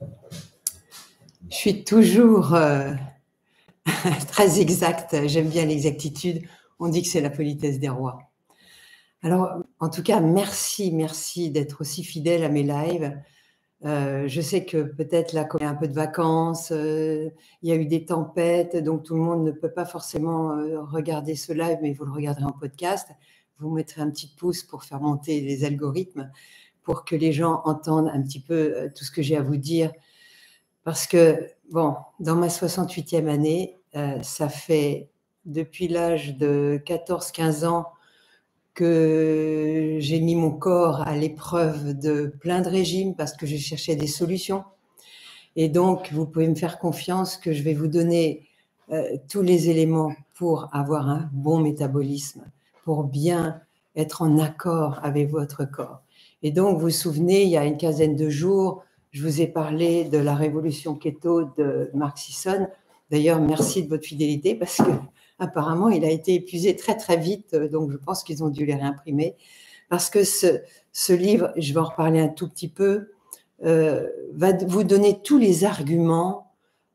Je suis toujours très exacte. J'aime bien l'exactitude. On dit que c'est la politesse des rois. Alors, en tout cas, merci d'être aussi fidèle à mes lives. Je sais que peut-être là, quand il y a un peu de vacances, il y a eu des tempêtes, donc tout le monde ne peut pas forcément regarder ce live, mais vous le regarderez en podcast. Vous mettrez un petit pouce pour faire monter les algorithmes, pour que les gens entendent un petit peu tout ce que j'ai à vous dire. Parce que, bon, dans ma 68e année, ça fait depuis l'âge de 14-15 ans que j'ai mis mon corps à l'épreuve de plein de régimes parce que je cherchais des solutions. Et donc, vous pouvez me faire confiance que je vais vous donner tous les éléments pour avoir un bon métabolisme, pour bien être en accord avec votre corps. Et donc, vous vous souvenez, il y a une quinzaine de jours, je vous ai parlé de la révolution keto de Mark Sisson. D'ailleurs, merci de votre fidélité parce que apparemment, il a été épuisé très très vite, donc je pense qu'ils ont dû les réimprimer. Parce que ce livre, je vais en reparler un tout petit peu, va vous donner tous les arguments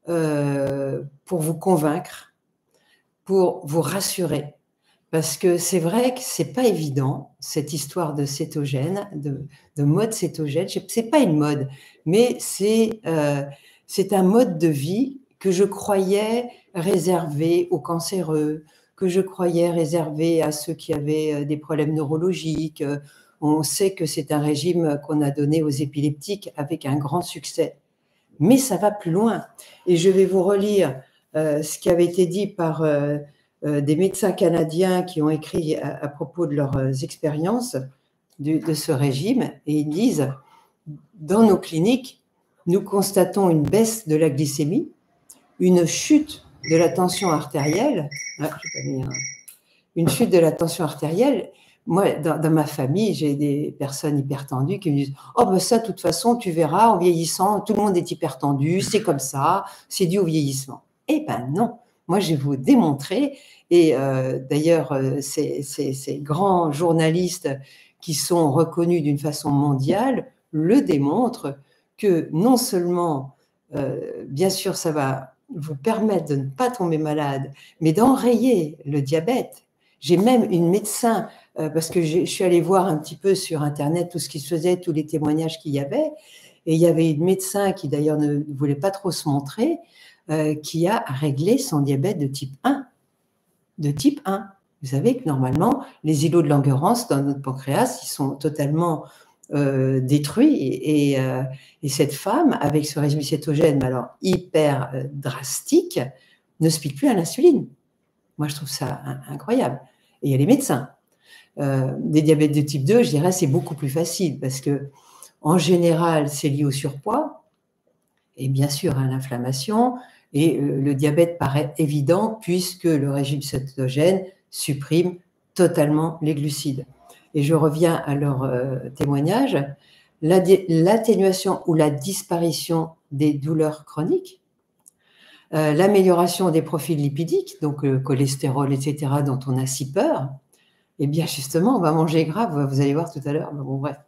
pour vous convaincre, pour vous rassurer. Parce que c'est vrai que c'est pas évident, cette histoire de cétogène, de mode cétogène. C'est pas une mode, mais c'est un mode de vie que je croyais réservé aux cancéreux, que je croyais réservé à ceux qui avaient des problèmes neurologiques. On sait que c'est un régime qu'on a donné aux épileptiques avec un grand succès. Mais ça va plus loin. Et je vais vous relire ce qui avait été dit par des médecins canadiens qui ont écrit à propos de leurs expériences de ce régime. Et ils disent, dans nos cliniques, nous constatons une baisse de la glycémie, une chute de la tension artérielle. Une chute de la tension artérielle. Moi, dans ma famille, j'ai des personnes hypertendues qui me disent « Oh, ben ça, de toute façon, tu verras, en vieillissant, tout le monde est hypertendu, c'est comme ça, c'est dû au vieillissement. » Eh ben non, moi, je vais vous démontrer, et d'ailleurs, ces grands journalistes qui sont reconnus d'une façon mondiale le démontrent que non seulement, bien sûr, ça va vous permettre de ne pas tomber malade, mais d'enrayer le diabète. J'ai même une médecin, parce que je suis allée voir un petit peu sur Internet tout ce qui se faisait, tous les témoignages qu'il y avait, et il y avait une médecin qui d'ailleurs ne voulait pas trop se montrer, qui a réglé son diabète de type 1. De type 1. Vous savez que normalement, les îlots de Langerhans dans notre pancréas, ils sont totalement détruits, et cette femme, avec ce régime cétogène, alors hyper drastique, ne se pique plus à l'insuline. Moi, je trouve ça incroyable. Et il y a les médecins. Des diabètes de type 2, je dirais, c'est beaucoup plus facile parce que, en général, c'est lié au surpoids et bien sûr à l'inflammation. Et le diabète paraît évident puisque le régime cétogène supprime totalement les glucides. Et je reviens à leur témoignage. L'atténuation ou la disparition des douleurs chroniques, l'amélioration des profils lipidiques, donc le cholestérol, etc., dont on a si peur, eh bien justement, on va manger gras, vous allez voir tout à l'heure, bon bref.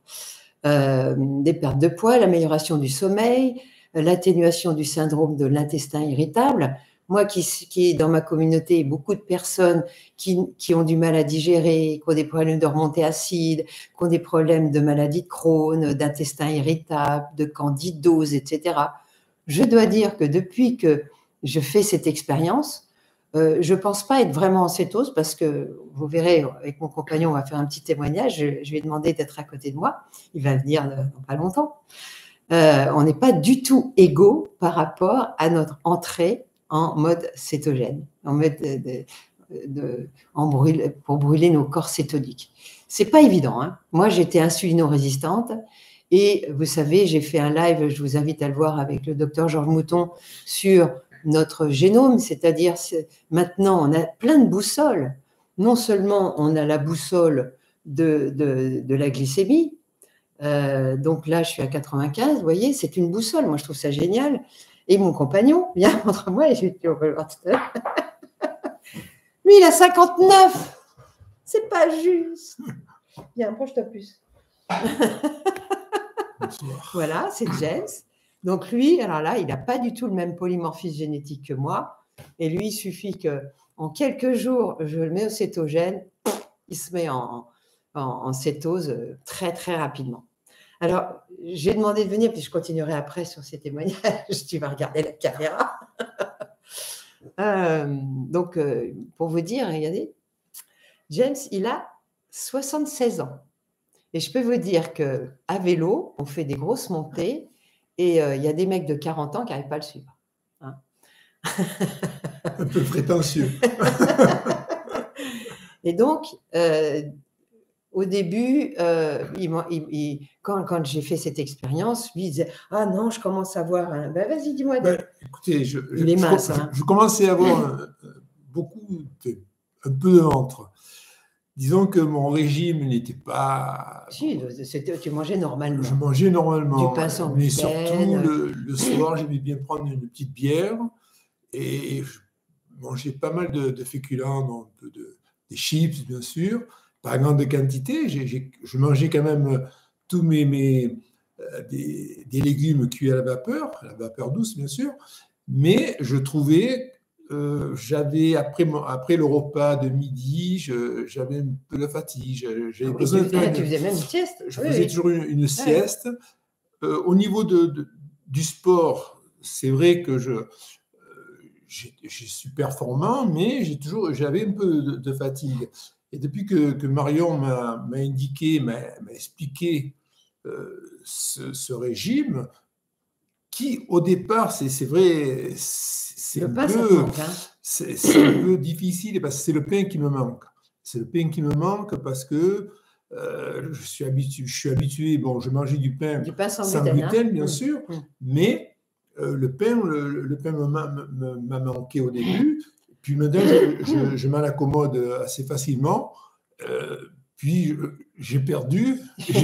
Des pertes de poids, l'amélioration du sommeil, l'atténuation du syndrome de l'intestin irritable. Moi qui dans ma communauté, beaucoup de personnes qui ont du mal à digérer, qui ont des problèmes de remontée acide, qui ont des problèmes de maladie de Crohn, d'intestin irritable, de candidose, etc. Je dois dire que depuis que je fais cette expérience, je ne pense pas être vraiment en cétose parce que vous verrez, avec mon compagnon, on va faire un petit témoignage. Je lui ai demandé d'être à côté de moi. Il va venir dans pas longtemps. On n'est pas du tout égaux par rapport à notre entrée en mode cétogène, en mode pour brûler nos corps cétoniques. C'est pas évident, hein. Moi, j'étais insulino-résistante. Et vous savez, j'ai fait un live, je vous invite à le voir, avec le docteur Georges Mouton sur notre génome, c'est-à-dire maintenant on a plein de boussoles. Non seulement on a la boussole de la glycémie, donc là je suis à 95, vous voyez, c'est une boussole, moi je trouve ça génial. Et mon compagnon vient entre moi et je lui dis, on va le voir tout à l'heure. Lui il a 59, c'est pas juste. Viens, approche-toi plus. Voilà, c'est James. Donc lui, alors là, il n'a pas du tout le même polymorphisme génétique que moi. Et lui, il suffit qu'en quelques jours, je le mets au cétogène, il se met en cétose très, très rapidement. Alors, j'ai demandé de venir, puis je continuerai après sur ces témoignages. Tu vas regarder la caméra. Donc, pour vous dire, regardez, James, il a 76 ans. Et je peux vous dire qu'à vélo, on fait des grosses montées et il y a des mecs de 40 ans qui n'arrivent pas à le suivre. Hein. Un peu prétentieux. Et donc, au début, quand j'ai fait cette expérience, lui, il disait « Ah non, je commence à voir un… » Ben, vas-y, dis-moi. Écoutez, il est mince. Je commençais à avoir un peu de ventre. Disons que mon régime n'était pas… Si, tu mangeais normalement. Je mangeais normalement. Du pain sans mais gluten. Surtout, le soir, j'aimais bien prendre une petite bière et je mangeais pas mal de féculents, donc des chips, bien sûr, pas grande quantité. Je mangeais quand même tous des légumes cuits à la vapeur douce, bien sûr, mais je trouvais… j'avais après le repas de midi, j'avais un peu de fatigue. J'avais besoin tu faisais même une sieste. Je faisais toujours une sieste. Au niveau du sport, c'est vrai que je suis performant, mais j'avais un peu de fatigue. Et depuis que Marion m'a expliqué ce régime, qui au départ, c'est vrai, c'est un peu difficile parce que c'est le pain qui me manque. C'est le pain qui me manque parce que je suis habitué, bon, je mangeais du pain sans gluten, bien sûr, mais le pain m'a manqué au début. Puis maintenant, je m'en accommode assez facilement. Puis j'ai perdu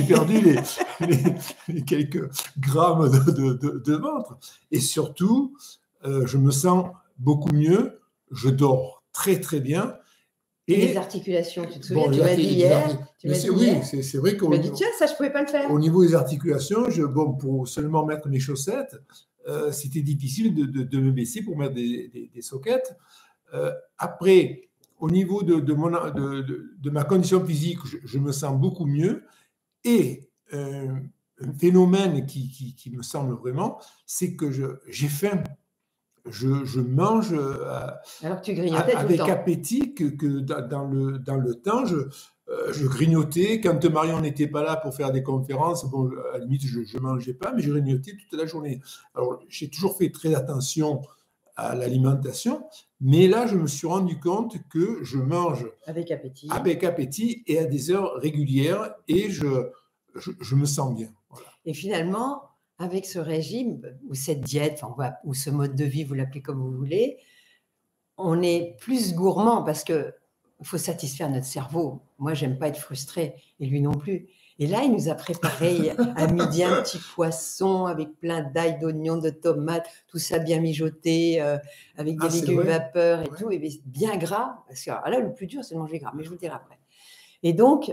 les quelques grammes de ventre. Et surtout, je me sens beaucoup mieux. Je dors très, très bien. Et les articulations, tu te souviens, tu m'as dit hier. Oui, c'est vrai qu'au niveau, tiens, ça, je ne pouvais pas le faire. Au niveau des articulations, pour seulement mettre mes chaussettes, c'était difficile de me baisser pour mettre des soquettes. Après, au niveau de ma condition physique, je me sens beaucoup mieux. Et un phénomène qui me semble vraiment, c'est que j'ai faim. Je mange alors que tu grignotais avec tout le temps. appétit que dans le temps, je grignotais. Quand Marion n'était pas là pour faire des conférences, bon, à la limite, je ne mangeais pas, mais je grignotais toute la journée. Alors, j'ai toujours fait très attention à l'alimentation, mais là, je me suis rendu compte que je mange avec appétit et à des heures régulières, et je me sens bien. Voilà. Et finalement, avec ce régime, ou cette diète, ou ce mode de vie, vous l'appelez comme vous voulez, on est plus gourmand parce qu'il faut satisfaire notre cerveau. Moi, j'aime pas être frustrée, et lui non plus. Et là, il nous a préparé à midi un petit poisson avec plein d'ail, d'oignons, de tomates, tout ça bien mijoté, avec des légumes vapeur et tout, et bien gras. Parce que là, le plus dur, c'est de manger gras, mais je vous le dirai après. Et donc,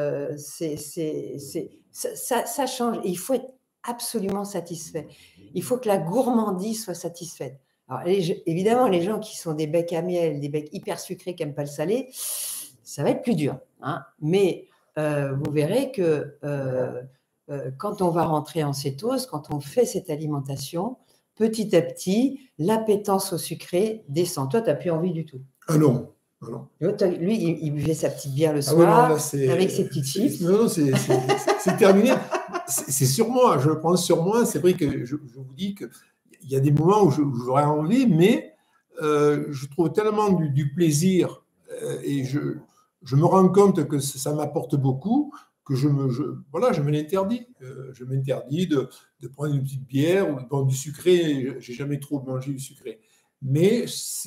ça change. Et il faut être absolument satisfait. Il faut que la gourmandise soit satisfaite. Alors, évidemment, les gens qui sont des becs à miel, des becs hyper sucrés qui n'aiment pas le salé, ça va être plus dur. Hein. Mais vous verrez que quand on va rentrer en cétose, quand on fait cette alimentation, petit à petit, l'appétence au sucré descend. Toi, tu n'as plus envie du tout. Ah non. Non. Lui, il buvait sa petite bière le soir avec ses petites chips. Non, c'est terminé. C'est sur moi, je le prends sur moi. C'est vrai que je vous dis qu'il y a des moments où j'aurais envie, mais je trouve tellement du plaisir et je me rends compte que ça m'apporte beaucoup que je me l'interdis. Je m'interdis de prendre une petite bière ou bon, du sucré. J'ai jamais trop mangé du sucré. Mais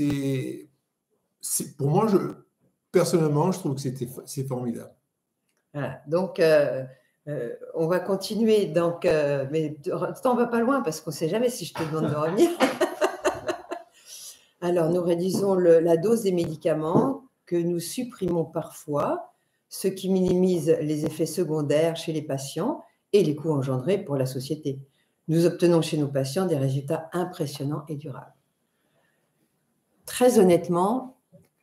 pour moi, personnellement, je trouve que c'est formidable. Voilà. Donc, on va continuer. Donc, mais on va pas loin parce qu'on ne sait jamais si je te demande de revenir. Alors, nous réduisons la dose des médicaments que nous supprimons parfois, ce qui minimise les effets secondaires chez les patients et les coûts engendrés pour la société. nous obtenons chez nos patients des résultats impressionnants et durables. Très honnêtement,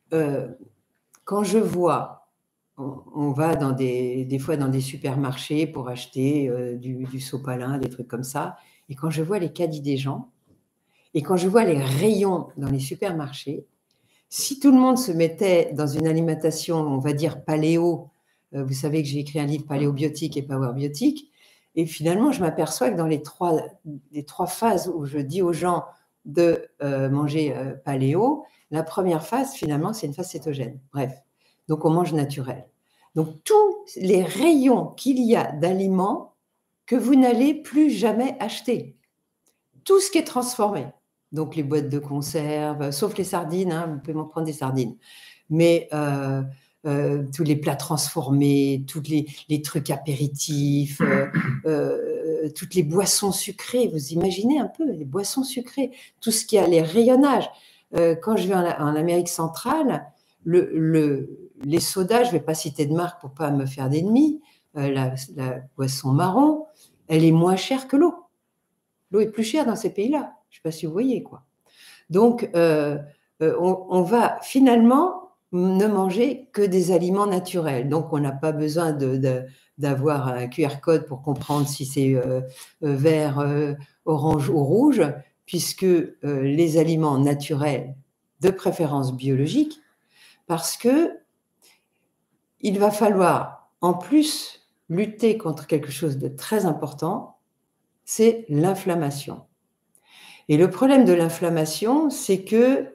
quand je vois, on va des fois dans des supermarchés pour acheter du sopalin, des trucs comme ça, et quand je vois les caddies des gens, et quand je vois les rayons dans les supermarchés, si tout le monde se mettait dans une alimentation, on va dire paléo, vous savez que j'ai écrit un livre paléobiotique et power biotique, et finalement, je m'aperçois que dans les trois phases où je dis aux gens de manger paléo, la première phase, finalement, c'est une phase cétogène. Bref, donc on mange naturel. Donc, tous les rayons qu'il y a d'aliments que vous n'allez plus jamais acheter, tout ce qui est transformé, donc les boîtes de conserve, sauf les sardines, hein, vous pouvez m'en prendre des sardines, mais tous les plats transformés, tous les trucs apéritifs, toutes les boissons sucrées, vous imaginez un peu, les boissons sucrées, tout ce qui a les rayonnages. Quand je vais en Amérique centrale, les sodas, je ne vais pas citer de marque pour ne pas me faire d'ennemis, la boisson marron, elle est moins chère que l'eau. L'eau est plus chère dans ces pays-là. Je ne sais pas si vous voyez, quoi. Donc, on va finalement ne manger que des aliments naturels. Donc, on n'a pas besoin d'avoir un QR code pour comprendre si c'est vert, orange ou rouge, puisque les aliments naturels, de préférence biologiques, parce que il va falloir en plus lutter contre quelque chose de très important, c'est l'inflammation. Et le problème de l'inflammation, c'est qu'elle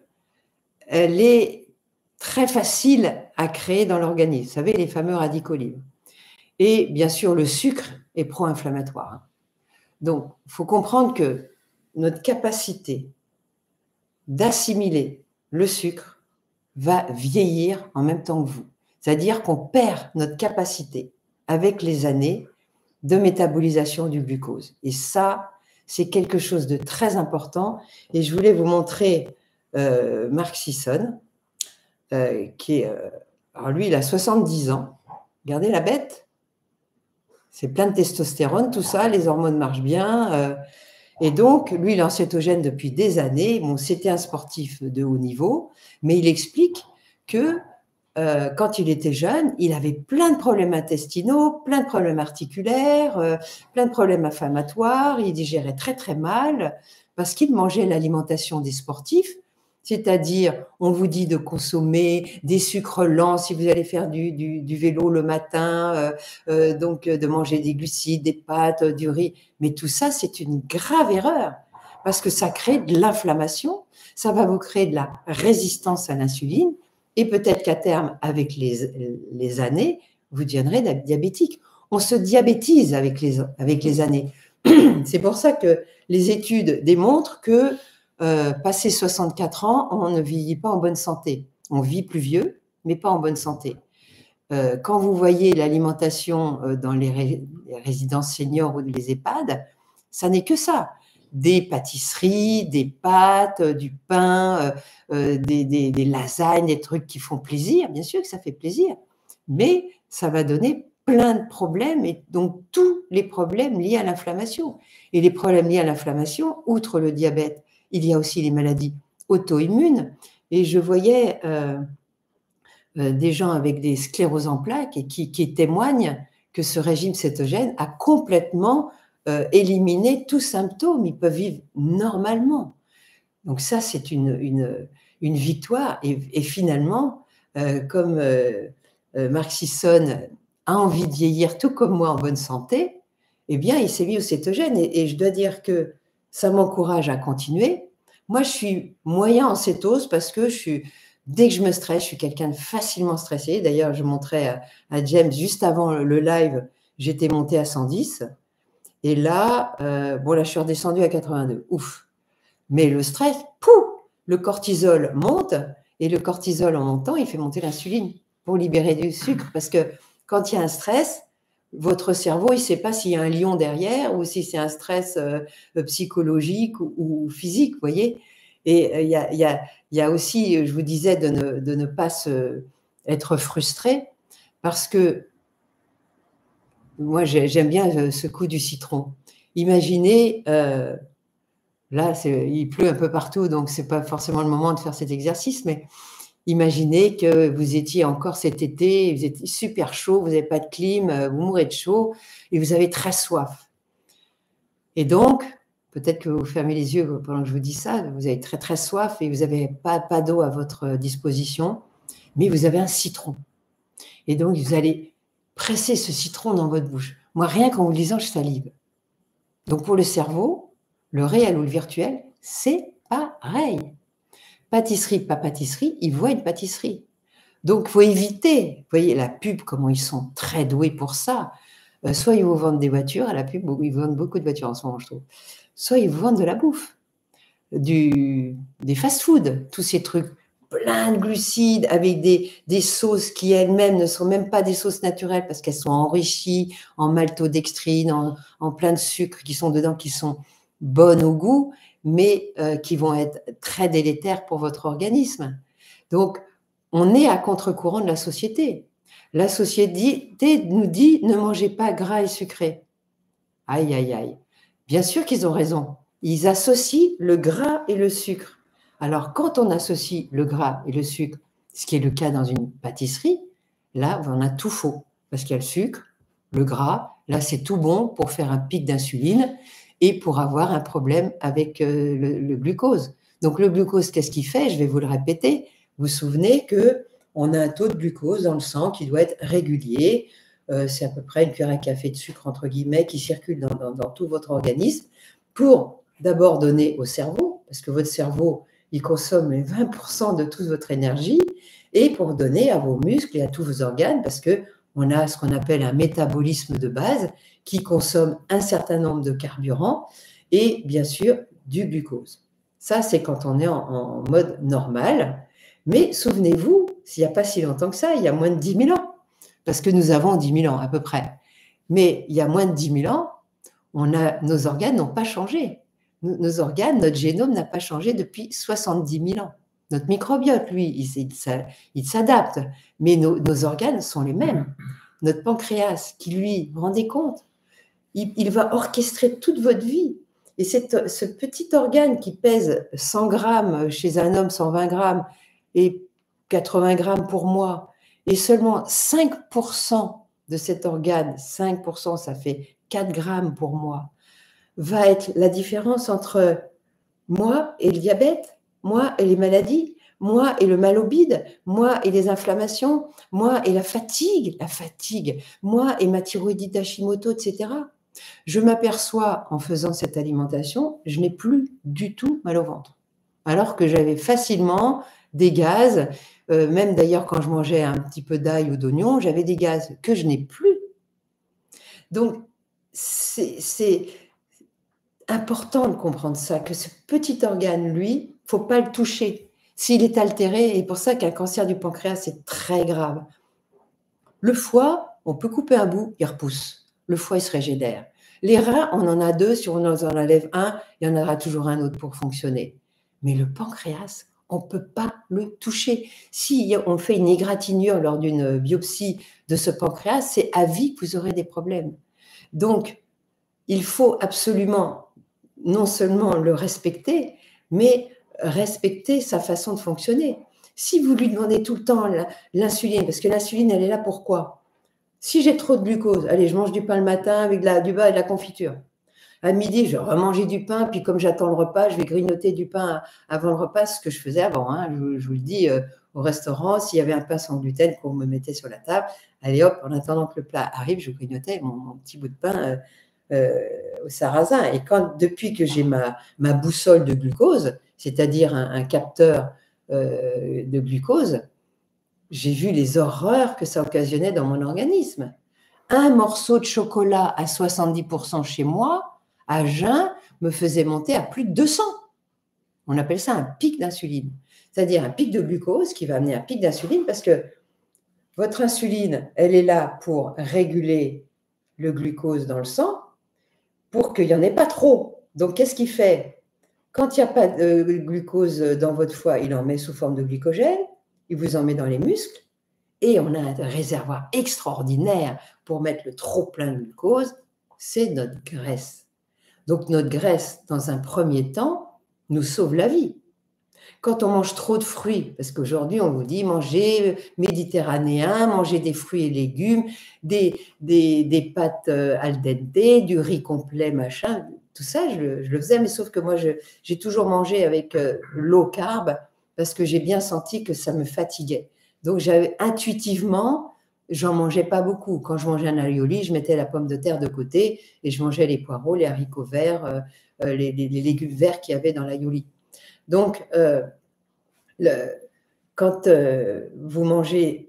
est très facile à créer dans l'organisme. Vous savez, les fameux radicaux libres. Et bien sûr, le sucre est pro-inflammatoire. Donc, il faut comprendre que notre capacité d'assimiler le sucre va vieillir en même temps que vous. C'est-à-dire qu'on perd notre capacité avec les années de métabolisation du glucose. Et ça, c'est quelque chose de très important. Et je voulais vous montrer Mark Sisson, qui est... alors lui, il a 70 ans. Regardez la bête. C'est plein de testostérone, tout ça, les hormones marchent bien. Et donc, lui, il est en cétogène depuis des années. Bon, c'était un sportif de haut niveau, mais il explique que quand il était jeune, il avait plein de problèmes intestinaux, plein de problèmes articulaires, plein de problèmes inflammatoires. Il digérait très, très mal parce qu'il mangeait l'alimentation des sportifs. C'est-à-dire, on vous dit de consommer des sucres lents si vous allez faire du vélo le matin, donc de manger des glucides, des pâtes, du riz. Mais tout ça, c'est une grave erreur parce que ça crée de l'inflammation, ça va vous créer de la résistance à l'insuline et peut-être qu'à terme, avec les années, vous deviendrez diabétique. On se diabétise avec les années. C'est pour ça que les études démontrent que passé 64 ans, on ne vieillit pas en bonne santé. On vit plus vieux, mais pas en bonne santé. Quand vous voyez l'alimentation dans les résidences seniors ou les EHPAD, ça n'est que ça. Des pâtisseries, des pâtes, du pain, des lasagnes, des trucs qui font plaisir. Bien sûr que ça fait plaisir, mais ça va donner plein de problèmes, et donc tous les problèmes liés à l'inflammation. Et les problèmes liés à l'inflammation, outre le diabète, il y a aussi les maladies auto-immunes. Et je voyais des gens avec des scléroses en plaques et qui témoignent que ce régime cétogène a complètement éliminé tout symptôme. Ils peuvent vivre normalement. Donc ça, c'est une victoire. Et finalement, comme Mark Sisson a envie de vieillir tout comme moi en bonne santé, eh bien, il s'est mis au cétogène. Et je dois dire que ça m'encourage à continuer. Moi, je suis moyen en cétose parce que dès que je me stresse, je suis quelqu'un de facilement stressé. D'ailleurs, je montrais à James juste avant le live, j'étais montée à 110. Et là, là, je suis redescendue à 82. Ouf. Mais le stress, le cortisol monte. Et le cortisol, en montant, il fait monter l'insuline pour libérer du sucre. Parce que quand il y a un stress, votre cerveau, il ne sait pas s'il y a un lion derrière ou si c'est un stress psychologique ou physique, vous voyez. Et il y a aussi, je vous disais, de ne pas être frustré, parce que moi, j'aime bien ce coup du citron. Imaginez, là, il pleut un peu partout, donc ce n'est pas forcément le moment de faire cet exercice, mais imaginez que vous étiez encore cet été, vous étiez super chaud, vous n'avez pas de clim, vous mourrez de chaud et vous avez très soif. Et donc, peut-être que vous fermez les yeux pendant que je vous dis ça, vous avez très très soif et vous n'avez pas d'eau à votre disposition, mais vous avez un citron. Et donc, vous allez presser ce citron dans votre bouche. Moi, rien qu'en vous le disant, je salive. Donc, pour le cerveau, le réel ou le virtuel, c'est pareil. Pâtisserie, pas pâtisserie, ils voient une pâtisserie. Donc, il faut éviter. Vous voyez, la pub, comment ils sont très doués pour ça. Soit ils vous vendent des voitures à la pub, ils vous vendent beaucoup de voitures en ce moment, je trouve. Soit ils vous vendent de la bouffe, des fast-food, tous ces trucs plein de glucides, avec des sauces qui elles-mêmes ne sont même pas des sauces naturelles parce qu'elles sont enrichies en maltodextrine, en plein de sucres qui sont dedans, qui sont bonnes au goût, mais qui vont être très délétères pour votre organisme. Donc, on est à contre-courant de la société. La société nous dit « ne mangez pas gras et sucré ». Aïe, aïe, aïe. Bien sûr qu'ils ont raison. Ils associent le gras et le sucre. Alors, quand on associe le gras et le sucre, ce qui est le cas dans une pâtisserie, là, on a tout faux. Parce qu'il y a le sucre, le gras, là, c'est tout bon pour faire un pic d'insuline et pour avoir un problème avec le glucose. Donc, le glucose, qu'est-ce qu'il fait? Je vais vous le répéter. Vous vous souvenez qu'on a un taux de glucose dans le sang qui doit être régulier. C'est à peu près une cuillère à café de sucre, entre guillemets, qui circule dans tout votre organisme pour d'abord donner au cerveau, parce que votre cerveau, il consomme les 20% de toute votre énergie, et pour donner à vos muscles et à tous vos organes, parce qu'on a ce qu'on appelle un métabolisme de base qui consomme un certain nombre de carburants et bien sûr du glucose. Ça, c'est quand on est en mode normal. Mais souvenez-vous, s'il n'y a pas si longtemps que ça, il y a moins de 10 000 ans, parce que nous avons 10 000 ans à peu près. Mais il y a moins de 10 000 ans, nos organes n'ont pas changé. Nos organes, notre génome n'a pas changé depuis 70 000 ans. Notre microbiote, lui, il s'adapte, mais nos organes sont les mêmes. Notre pancréas, qui lui, vous vous rendez compte, il va orchestrer toute votre vie. Et ce petit organe qui pèse 100 grammes chez un homme, 120 grammes et 80 grammes pour moi, et seulement 5% de cet organe, 5%, ça fait 4 grammes pour moi, va être la différence entre moi et le diabète, moi et les maladies, moi et le mal au bide, moi et les inflammations, moi et la fatigue, moi et ma thyroïdite Hashimoto, etc. Je m'aperçois en faisant cette alimentation, je n'ai plus du tout mal au ventre. Alors que j'avais facilement des gaz, même d'ailleurs quand je mangeais un petit peu d'ail ou d'oignon, j'avais des gaz que je n'ai plus. Donc, c'est important de comprendre ça, que ce petit organe, lui, il ne faut pas le toucher. S'il est altéré, et pour ça qu'un cancer du pancréas, c'est très grave. Le foie, on peut couper un bout, il repousse. Le foie, il se régénère. Les reins, on en a 2, si on en enlève un, il y en aura toujours un autre pour fonctionner. Mais le pancréas, on ne peut pas le toucher. Si on fait une égratignure lors d'une biopsie de ce pancréas, c'est à vie que vous aurez des problèmes. Donc, il faut absolument non seulement le respecter, mais respecter sa façon de fonctionner. Si vous lui demandez tout le temps l'insuline, parce que l'insuline, elle est là pour quoi? Si j'ai trop de glucose, allez, je mange du pain le matin avec du beurre et de la confiture. À midi, je vais remanger du pain, puis comme j'attends le repas, je vais grignoter du pain avant le repas, ce que je faisais avant. Hein. Je vous le dis, au restaurant, s'il y avait un pain sans gluten qu'on me mettait sur la table, allez hop, en attendant que le plat arrive, je grignotais mon petit bout de pain au sarrasin. Et depuis que j'ai ma boussole de glucose, c'est-à-dire un capteur de glucose, j'ai vu les horreurs que ça occasionnait dans mon organisme. Un morceau de chocolat à 70% chez moi, à jeun, me faisait monter à plus de 200. On appelle ça un pic d'insuline. C'est-à-dire un pic de glucose qui va amener un pic d'insuline parce que votre insuline, elle est là pour réguler le glucose dans le sang pour qu'il n'y en ait pas trop. Donc, qu'est-ce qu'il fait? Quand il n'y a pas de glucose dans votre foie, il en met sous forme de glycogène, il vous en met dans les muscles, et on a un réservoir extraordinaire pour mettre le trop plein de glucose, c'est notre graisse. Donc notre graisse, dans un premier temps, nous sauve la vie. Quand on mange trop de fruits, parce qu'aujourd'hui on vous dit mangez méditerranéen, mangez des fruits et légumes, des pâtes al dente, du riz complet, machin, tout ça je le faisais, mais sauf que moi j'ai toujours mangé avec low carb parce que j'ai bien senti que ça me fatiguait. Donc intuitivement, j'en mangeais pas beaucoup. Quand je mangeais un aioli, je mettais la pomme de terre de côté et je mangeais les poireaux, les haricots verts, les légumes verts qu'il y avait dans l'aioli. Donc, quand vous mangez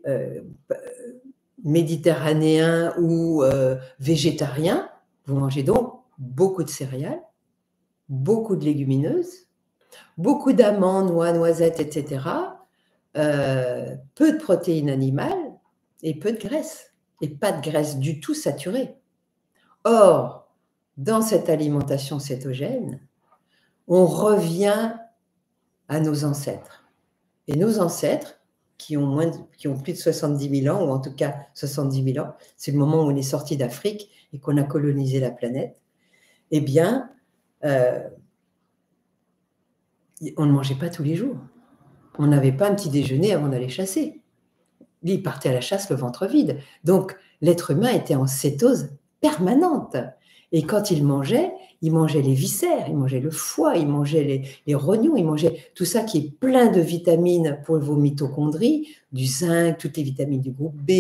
méditerranéen ou végétarien, vous mangez donc beaucoup de céréales, beaucoup de légumineuses, beaucoup d'amandes, noix, noisettes, etc. Peu de protéines animales et peu de graisse. Et pas de graisse du tout saturée. Or, dans cette alimentation cétogène, on revient à nos ancêtres. Et nos ancêtres, qui ont plus de 70 000 ans, ou en tout cas 70 000 ans, c'est le moment où on est sorti d'Afrique et qu'on a colonisé la planète, eh bien, on ne mangeait pas tous les jours. On n'avait pas un petit déjeuner avant d'aller chasser. Lui, il partait à la chasse le ventre vide. Donc, l'être humain était en cétose permanente. Et quand il mangeait les viscères, il mangeait le foie, il mangeait les rognons, il mangeait tout ça qui est plein de vitamines pour vos mitochondries, du zinc, toutes les vitamines du groupe B,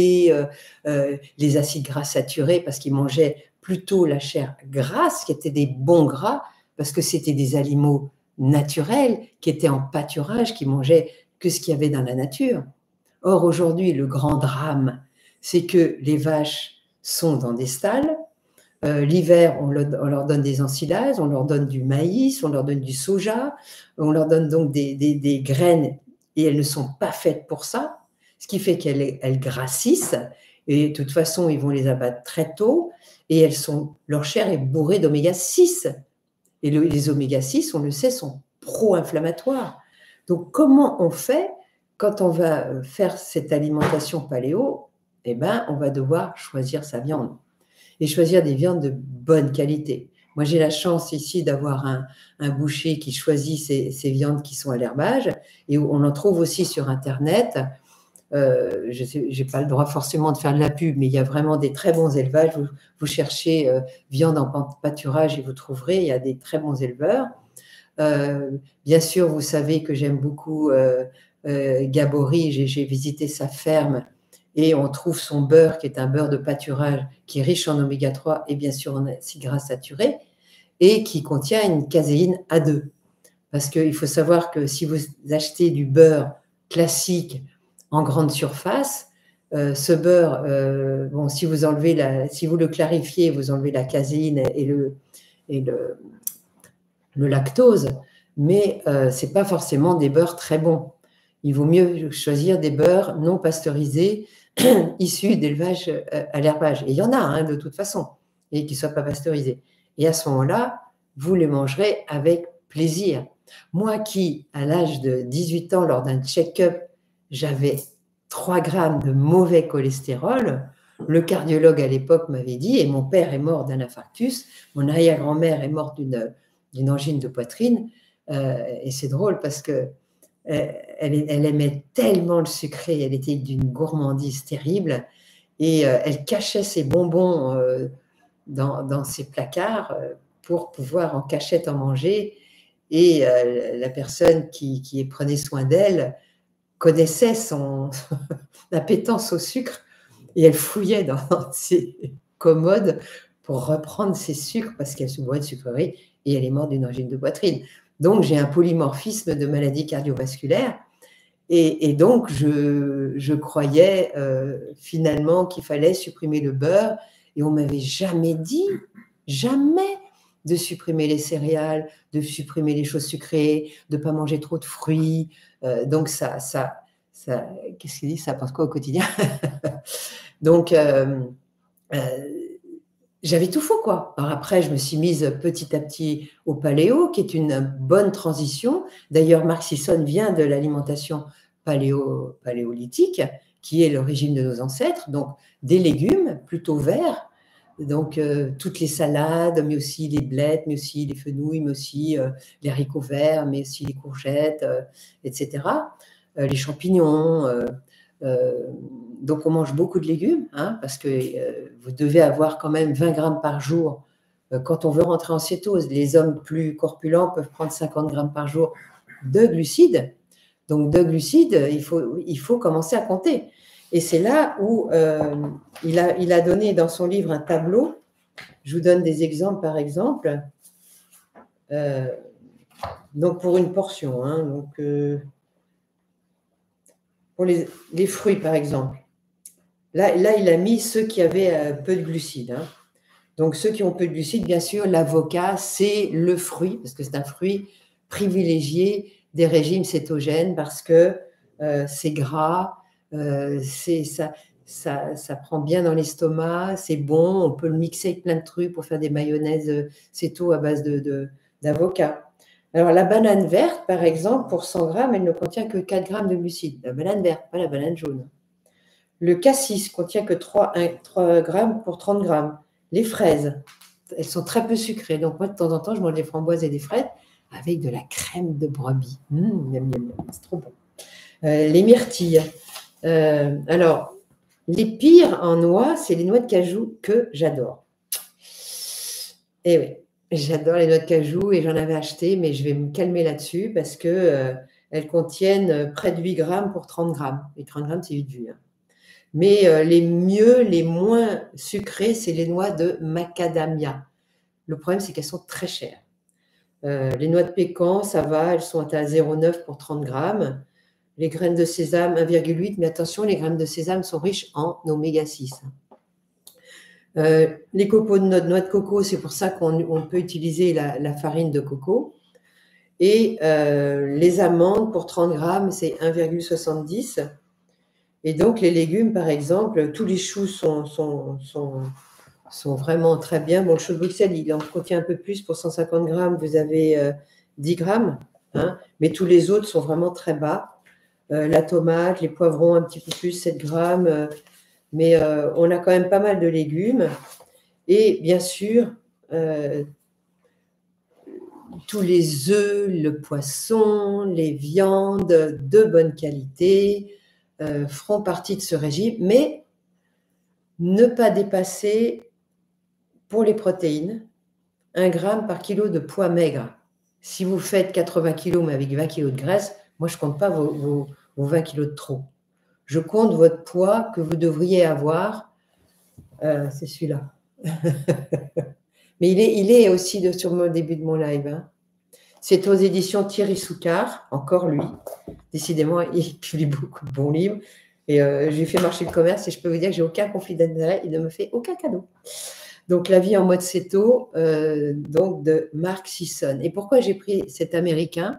les acides gras saturés, parce qu'il mangeait plutôt la chair grasse, qui était des bons gras, parce que c'était des aliments naturels, qui étaient en pâturage, qui mangeaient que ce qu'il y avait dans la nature. Or, aujourd'hui, le grand drame, c'est que les vaches sont dans des stalles. L'hiver, on leur donne des ensilages, on leur donne du maïs, on leur donne du soja, on leur donne donc des graines et elles ne sont pas faites pour ça, ce qui fait qu'elles grassissent et de toute façon, ils vont les abattre très tôt et leur chair est bourrée d'oméga 6. Et les oméga 6, on le sait, sont pro-inflammatoires. Donc, comment on fait quand on va faire cette alimentation paléo? Eh bien, on va devoir choisir sa viande. Et choisir des viandes de bonne qualité. Moi, j'ai la chance ici d'avoir un boucher qui choisit ces viandes qui sont à l'herbage et on en trouve aussi sur Internet. Je n'ai pas le droit forcément de faire de la pub, mais il y a vraiment des très bons élevages. Vous cherchez viande en pâturage et vous trouverez, il y a des très bons éleveurs. Bien sûr, vous savez que j'aime beaucoup Gabory, j'ai visité sa ferme et on trouve son beurre qui est un beurre de pâturage qui est riche en oméga 3 et bien sûr en acides gras saturés et qui contient une caséine A2. Parce qu'il faut savoir que si vous achetez du beurre classique en grande surface, ce beurre, si vous le clarifiez, vous enlevez la caséine et le lactose, mais ce n'est pas forcément des beurres très bons. Il vaut mieux choisir des beurres non pasteurisés issus d'élevage à l'herbage. Et il y en a, de toute façon, et qui ne soient pas pasteurisés. Et à ce moment-là, vous les mangerez avec plaisir. Moi qui, à l'âge de 18 ans, lors d'un check-up, j'avais 3 grammes de mauvais cholestérol, le cardiologue à l'époque m'avait dit, et mon père est mort d'un infarctus, mon arrière-grand-mère est morte d'une angine de poitrine, et c'est drôle parce que elle aimait tellement le sucré, elle était d'une gourmandise terrible et elle cachait ses bonbons dans ses placards pour pouvoir en cachette en manger et la personne qui prenait soin d'elle connaissait son appétence au sucre et elle fouillait dans ses commodes pour reprendre ses sucres parce qu'elle se boit de sucrerie et elle est morte d'une angine de poitrine. Donc, j'ai un polymorphisme de maladies cardiovasculaires et donc, je croyais finalement qu'il fallait supprimer le beurre et on ne m'avait jamais dit, jamais, de supprimer les céréales, de supprimer les choses sucrées, de ne pas manger trop de fruits. Donc, ça qu'est-ce qu'il dit? Ça pense quoi au quotidien? Donc, j'avais tout faux, quoi. Alors après, je me suis mise petit à petit au paléo, qui est une bonne transition. D'ailleurs, Mark Sisson vient de l'alimentation paléolithique, qui est le régime de nos ancêtres, donc des légumes plutôt verts, Donc, toutes les salades, mais aussi les blettes, mais aussi les fenouils, mais aussi les haricots verts, mais aussi les courgettes, etc. Les champignons. Donc, on mange beaucoup de légumes, hein, parce que vous devez avoir quand même 20 grammes par jour quand on veut rentrer en cétose. Les hommes plus corpulents peuvent prendre 50 grammes par jour de glucides. Donc, de glucides, il faut commencer à compter. Et c'est là où il a donné dans son livre un tableau. Je vous donne des exemples, par exemple. Donc, pour une portion. Hein, donc, pour les fruits, par exemple. Là, il a mis ceux qui avaient peu de glucides. Hein. Donc, ceux qui ont peu de glucides, bien sûr, l'avocat, c'est le fruit, parce que c'est un fruit privilégié des régimes cétogènes, parce que c'est gras, ça prend bien dans l'estomac, c'est bon, on peut le mixer avec plein de trucs pour faire des mayonnaises céto à base d'avocat. Alors, la banane verte, par exemple, pour 100 grammes, elle ne contient que 4 grammes de glucides. La banane verte, pas la banane jaune. Le cassis contient que 3 grammes pour 30 grammes. Les fraises, elles sont très peu sucrées. Donc, moi, de temps en temps, je mange des framboises et des fraises avec de la crème de brebis. C'est trop bon. Les myrtilles. Alors, les pires en noix, c'est les noix de cajou que j'adore. Eh oui, j'adore les noix de cajou et j'en avais acheté, mais je vais me calmer là-dessus parce qu'elles contiennent près de 8 grammes pour 30 grammes. Et 30 grammes, c'est vite vu. Hein. Mais les mieux, les moins sucrés, c'est les noix de macadamia. Le problème, c'est qu'elles sont très chères. Les noix de pécan, ça va, elles sont à 0,9 pour 30 grammes. Les graines de sésame, 1,8. Mais attention, les graines de sésame sont riches en oméga 6. Les copeaux de noix de coco, c'est pour ça qu'on peut utiliser la farine de coco. Et les amandes, pour 30 grammes, c'est 1,70. Et donc, les légumes, par exemple, tous les choux sont vraiment très bien. Bon, le chou de Bruxelles, il en contient un peu plus. Pour 150 grammes, vous avez 10 grammes. Hein, mais tous les autres sont vraiment très bas. La tomate, les poivrons, un petit peu plus, 7 grammes. Mais on a quand même pas mal de légumes. Et bien sûr, tous les œufs, le poisson, les viandes de bonne qualité feront partie de ce régime, mais ne pas dépasser, pour les protéines, 1 gramme par kilo de poids maigre. Si vous faites 80 kg mais avec 20 kg de graisse, moi je ne compte pas vos 20 kg de trop. Je compte votre poids que vous devriez avoir. C'est celui-là. Mais il est aussi sur le début de mon live. Hein. C'est aux éditions Thierry Soucard, encore lui. Décidément, il publie beaucoup de bons livres. Et j'ai fait marcher le commerce et je peux vous dire que j'ai aucun conflit d'intérêt. Il ne me fait aucun cadeau. Donc, La vie en mode céto, donc de Mark Sisson. Et pourquoi j'ai pris ces Américains,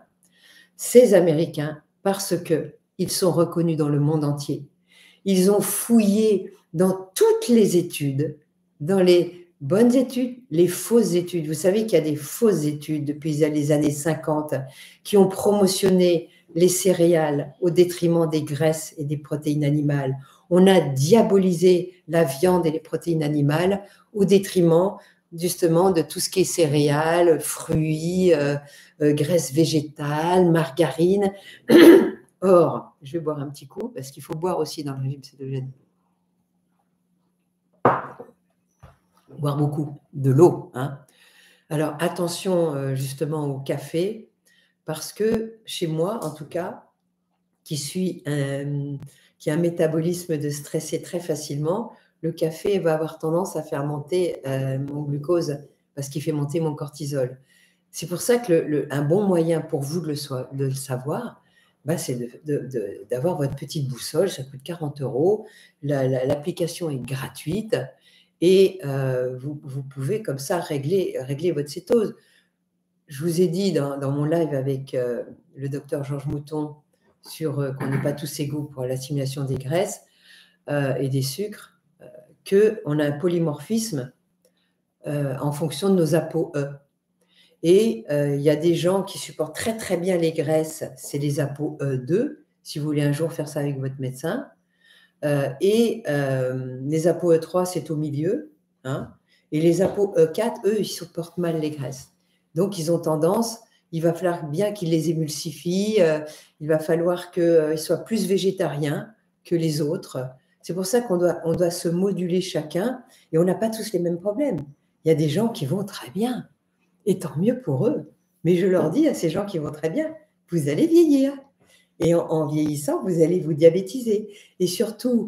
parce qu'ils sont reconnus dans le monde entier. Ils ont fouillé dans toutes les études, dans les bonnes études, les fausses études. Vous savez qu'il y a des fausses études depuis les années 50 qui ont promotionné les céréales au détriment des graisses et des protéines animales. On a diabolisé la viande et les protéines animales au détriment justement de tout ce qui est céréales, fruits, graisses végétales, margarine. Or, je vais boire un petit coup parce qu'il faut boire aussi dans le régime cétogène. Boire beaucoup de l'eau. Hein. Alors, attention justement au café, parce que chez moi, en tout cas, qui a un métabolisme de stresser très facilement, le café va avoir tendance à faire monter mon glucose parce qu'il fait monter mon cortisol. C'est pour ça que un bon moyen pour vous de le savoir, c'est d'avoir votre petite boussole, ça coûte 40 €. L'application est gratuite et vous pouvez comme ça régler votre cétose. Je vous ai dit dans mon live avec le docteur Georges Mouton sur qu'on n'est pas tous égaux pour l'assimilation des graisses et des sucres, qu'on a un polymorphisme en fonction de nos ApoE. Et il y a des gens qui supportent très très bien les graisses, c'est les ApoE2, si vous voulez un jour faire ça avec votre médecin. Et les ApoE3, c'est au milieu. Hein. Et les ApoE4, eux, ils supportent mal les graisses. Donc, ils ont tendance, il va falloir bien qu'ils les émulsifient, il va falloir qu'ils soient plus végétariens que les autres. C'est pour ça qu'on doit se moduler chacun, et on n'a pas tous les mêmes problèmes. Il y a des gens qui vont très bien, et tant mieux pour eux. Mais je leur dis à ces gens qui vont très bien, vous allez vieillir. Et en vieillissant, vous allez vous diabétiser. Et surtout,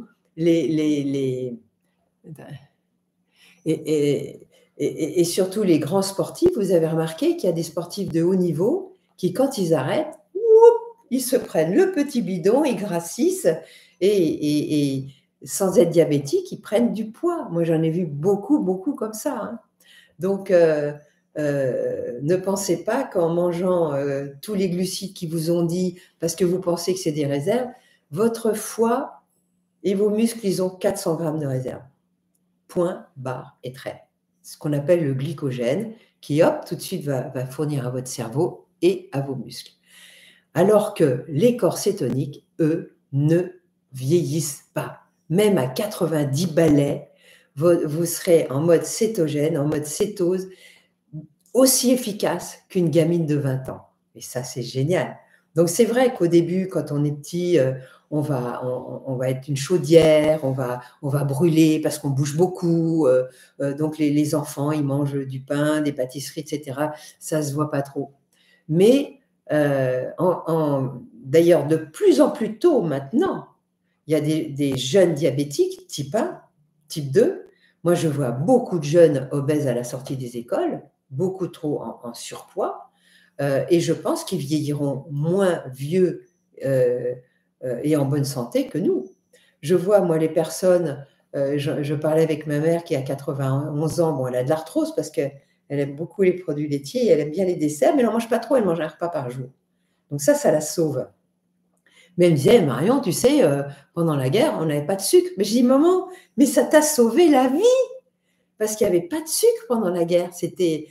et surtout les grands sportifs, vous avez remarqué qu'il y a des sportifs de haut niveau qui, quand ils arrêtent, ils se prennent le petit bidon, ils grassissent et sans être diabétiques, ils prennent du poids. Moi, j'en ai vu beaucoup, beaucoup comme ça. Hein. Donc, ne pensez pas qu'en mangeant tous les glucides qui vous ont dit, parce que vous pensez que c'est des réserves, votre foie et vos muscles, ils ont 400 grammes de réserve. Point, barre et trait. Ce qu'on appelle le glycogène, qui, hop, tout de suite va fournir à votre cerveau et à vos muscles. Alors que les corps cétoniques, eux, ne vieillissent pas. Même à 90 balais, vous serez en mode cétogène, en mode cétose, aussi efficace qu'une gamine de 20 ans. Et ça, c'est génial. Donc, c'est vrai qu'au début, quand on est petit, on va être une chaudière, on va brûler parce qu'on bouge beaucoup. Donc, les enfants, ils mangent du pain, des pâtisseries, etc. Ça ne se voit pas trop. Mais d'ailleurs, de plus en plus tôt maintenant, il y a des jeunes diabétiques type 1, type 2. Moi, je vois beaucoup de jeunes obèses à la sortie des écoles, beaucoup trop en surpoids, et je pense qu'ils vieilliront moins vieux et en bonne santé que nous. Je vois, moi, les personnes, je parlais avec ma mère qui a 91 ans, bon, elle a de l'arthrose parce qu'elle aime beaucoup les produits laitiers, elle aime bien les desserts, mais elle n'en mange pas trop, elle mange un repas par jour. Donc ça la sauve. Mais elle me disait, Marion, tu sais, pendant la guerre, on n'avait pas de sucre. Mais je dis, maman, mais ça t'a sauvé la vie parce qu'il n'y avait pas de sucre pendant la guerre. C'était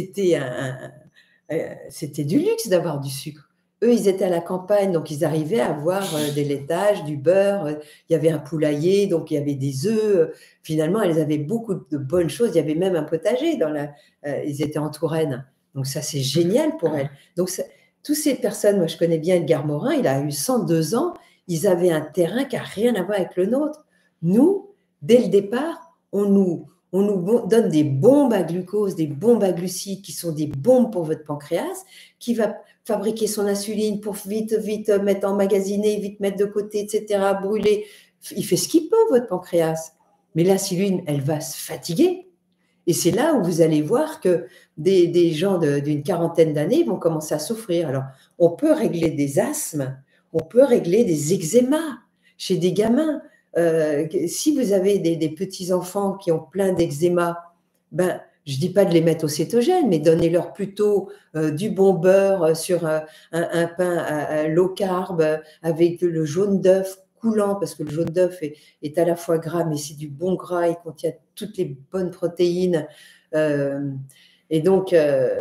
du luxe d'avoir du sucre. Eux, ils étaient à la campagne, donc ils arrivaient à avoir des laitages, du beurre. Il y avait un poulailler, donc il y avait des œufs. Finalement, elles avaient beaucoup de bonnes choses. Il y avait même un potager. Ils étaient en Touraine. Donc ça, c'est génial pour elles. Donc toutes ces personnes, moi je connais bien Edgar Morin, il a eu 102 ans. Ils avaient un terrain qui n'a rien à voir avec le nôtre. Nous, dès le départ, on nous donne des bombes à glucose, des bombes à glucides qui sont des bombes pour votre pancréas, qui va fabriquer son insuline pour vite mettre emmagasiner, vite mettre de côté, etc., brûler. Il fait ce qu'il peut, votre pancréas. Mais l'insuline, elle va se fatiguer. Et c'est là où vous allez voir que des gens d'une quarantaine d'années vont commencer à souffrir. Alors, on peut régler des asthmes, on peut régler des eczémas chez des gamins. Si vous avez des petits-enfants qui ont plein d'eczéma, ben, je ne dis pas de les mettre au cétogène, mais donnez-leur plutôt du bon beurre sur un pain à low carb avec le jaune d'œuf coulant, parce que le jaune d'œuf est à la fois gras, mais c'est du bon gras, il contient toutes les bonnes protéines. Et donc,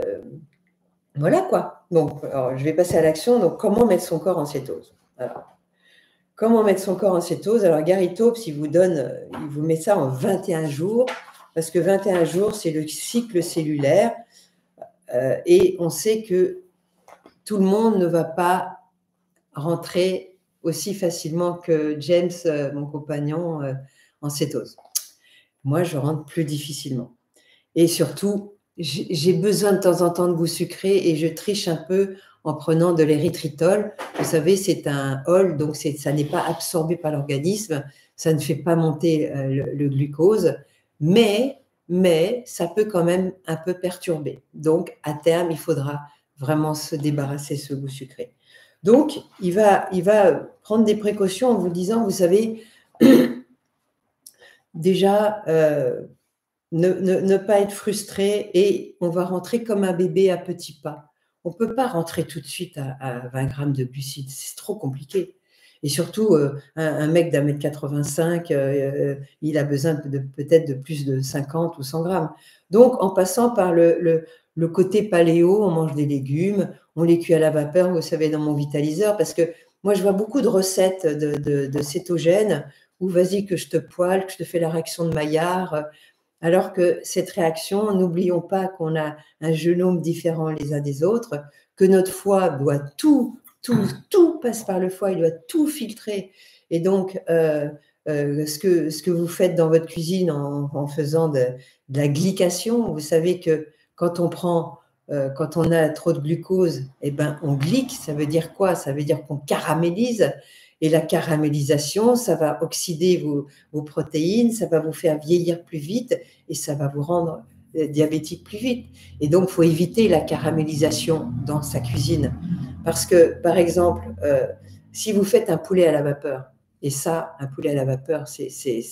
voilà quoi. Donc, alors, je vais passer à l'action. Donc, comment mettre son corps en cétose? Alors, comment mettre son corps en cétose? Alors, Gary Taubes, il vous met ça en 21 jours, parce que 21 jours, c'est le cycle cellulaire. Et on sait que tout le monde ne va pas rentrer aussi facilement que James, mon compagnon, en cétose. Moi, je rentre plus difficilement. Et surtout, j'ai besoin de temps en temps de goût sucré et je triche un peu en prenant de l'érythritol. Vous savez, c'est un hall, donc ça n'est pas absorbé par l'organisme, ça ne fait pas monter le glucose, mais ça peut quand même un peu perturber. Donc, à terme, il faudra vraiment se débarrasser de ce goût sucré. Donc, il va prendre des précautions en vous disant, vous savez, déjà, ne pas être frustré et on va rentrer comme un bébé à petits pas. On ne peut pas rentrer tout de suite à 20 grammes de glucides, c'est trop compliqué. Et surtout, un mec d'1,85 m, il a besoin peut-être de plus de 50 ou 100 grammes. Donc, en passant par le côté paléo, on mange des légumes, on les cuit à la vapeur, vous savez, dans mon vitaliseur, parce que moi, je vois beaucoup de recettes de cétogènes où vas-y que je te poêle, que je te fais la réaction de Maillard. Alors que cette réaction, n'oublions pas qu'on a un génome différent les uns des autres, que notre foie doit tout passe par le foie, il doit tout filtrer. Et donc, ce que vous faites dans votre cuisine en faisant de la glycation, vous savez que quand on a trop de glucose, eh ben, on glyque. Ça veut dire quoi? Ça veut dire qu'on caramélise. Et la caramélisation, ça va oxyder vos protéines, ça va vous faire vieillir plus vite et ça va vous rendre diabétique plus vite. Et donc, il faut éviter la caramélisation dans sa cuisine. Parce que, par exemple, si vous faites un poulet à la vapeur, et ça, un poulet à la vapeur, c'est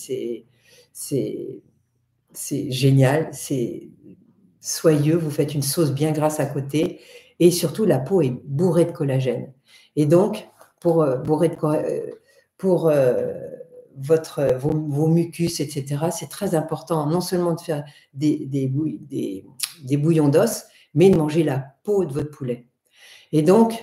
génial, c'est soyeux, vous faites une sauce bien grasse à côté, et surtout, la peau est bourrée de collagène. Et donc, pour vos mucus, etc., c'est très important, non seulement de faire des bouillons d'os, mais de manger la peau de votre poulet. Et donc,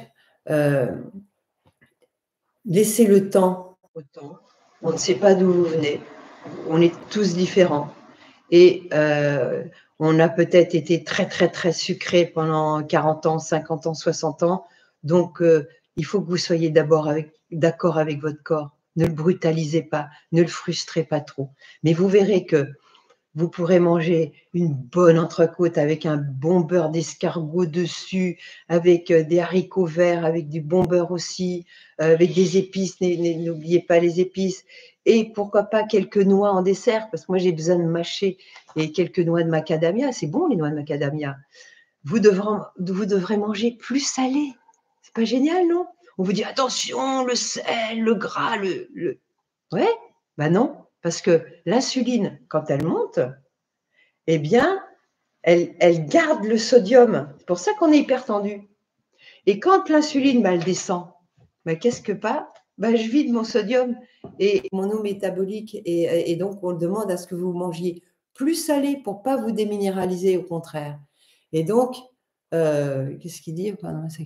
laissez le temps au temps. On ne sait pas d'où vous venez. On est tous différents. Et on a peut-être été très, très, très sucré pendant 40 ans, 50 ans, 60 ans. Donc, il faut que vous soyez d'abord d'accord avec votre corps. Ne le brutalisez pas, ne le frustrez pas trop. Mais vous verrez que vous pourrez manger une bonne entrecôte avec un bon beurre d'escargot dessus, avec des haricots verts, avec du bon beurre aussi, avec des épices, n'oubliez pas les épices. Et pourquoi pas quelques noix en dessert, parce que moi j'ai besoin de mâcher, et quelques noix de macadamia, c'est bon les noix de macadamia. Vous devrez manger plus salé. C'est pas génial, non? On vous dit attention, le sel, le gras, Ouais, ben non, parce que l'insuline, quand elle monte, eh bien, elle garde le sodium. C'est pour ça qu'on est hyper tendu. Et quand l'insuline, elle descend, qu'est-ce que pas? Je vide mon sodium et mon eau métabolique. Et donc, on demande à ce que vous mangiez plus salé pour ne pas vous déminéraliser, au contraire. Et donc, qu'est-ce qu'il dit?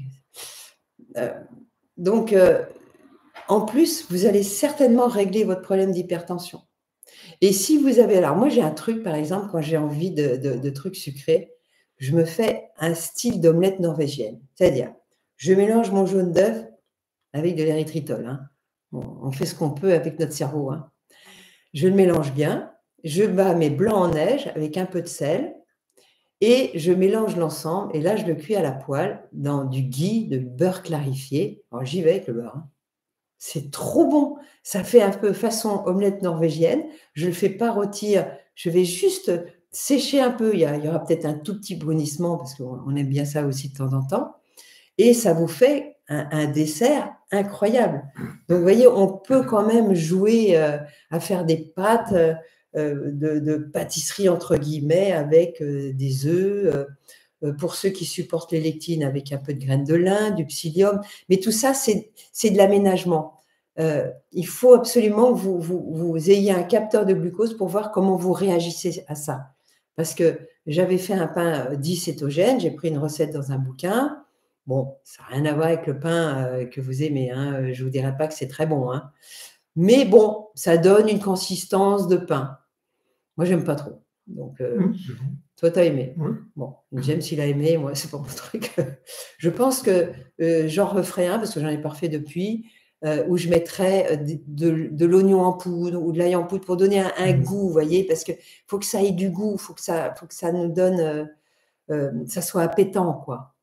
Donc, en plus, vous allez certainement régler votre problème d'hypertension. Et si vous avez… Alors, moi, j'ai un truc, par exemple, quand j'ai envie de trucs sucrés, je me fais un style d'omelette norvégienne. C'est-à-dire, je mélange mon jaune d'œuf avec de l'érythritol. Hein. Bon, on fait ce qu'on peut avec notre cerveau. Hein. Je le mélange bien. Je bats mes blancs en neige avec un peu de sel. Et je mélange l'ensemble. Et là, je le cuis à la poêle dans du ghee, de beurre clarifié. Alors, j'y vais avec le beurre. Hein. C'est trop bon. Ça fait un peu façon omelette norvégienne. Je ne le fais pas rôtir. Je vais juste sécher un peu. Il y aura peut-être un tout petit brunissement parce qu'on aime bien ça aussi de temps en temps. Et ça vous fait un dessert incroyable. Donc, vous voyez, on peut quand même jouer à faire des pâtes de pâtisserie, entre guillemets, avec des œufs. Pour ceux qui supportent les lectines, avec un peu de graines de lin, du psyllium. Mais tout ça, c'est de l'aménagement. Il faut absolument que vous ayez un capteur de glucose pour voir comment vous réagissez à ça. Parce que j'avais fait un pain dit cétogène, j'ai pris une recette dans un bouquin. Bon, ça n'a rien à voir avec le pain que vous aimez. Hein. Je ne vous dirai pas que c'est très bon. Hein. Mais bon, ça donne une consistance de pain. Moi, j'aime pas trop. Donc, toi, tu as aimé. Bon, James, il a aimé. Moi, c'est pas mon truc. Je pense que j'en referai un, parce que j'en ai pas refait depuis, où je mettrais de l'oignon en poudre ou de l'ail en poudre pour donner un goût, vous voyez, parce qu'il faut que ça ait du goût, il faut que ça nous donne, ça soit appétant, quoi.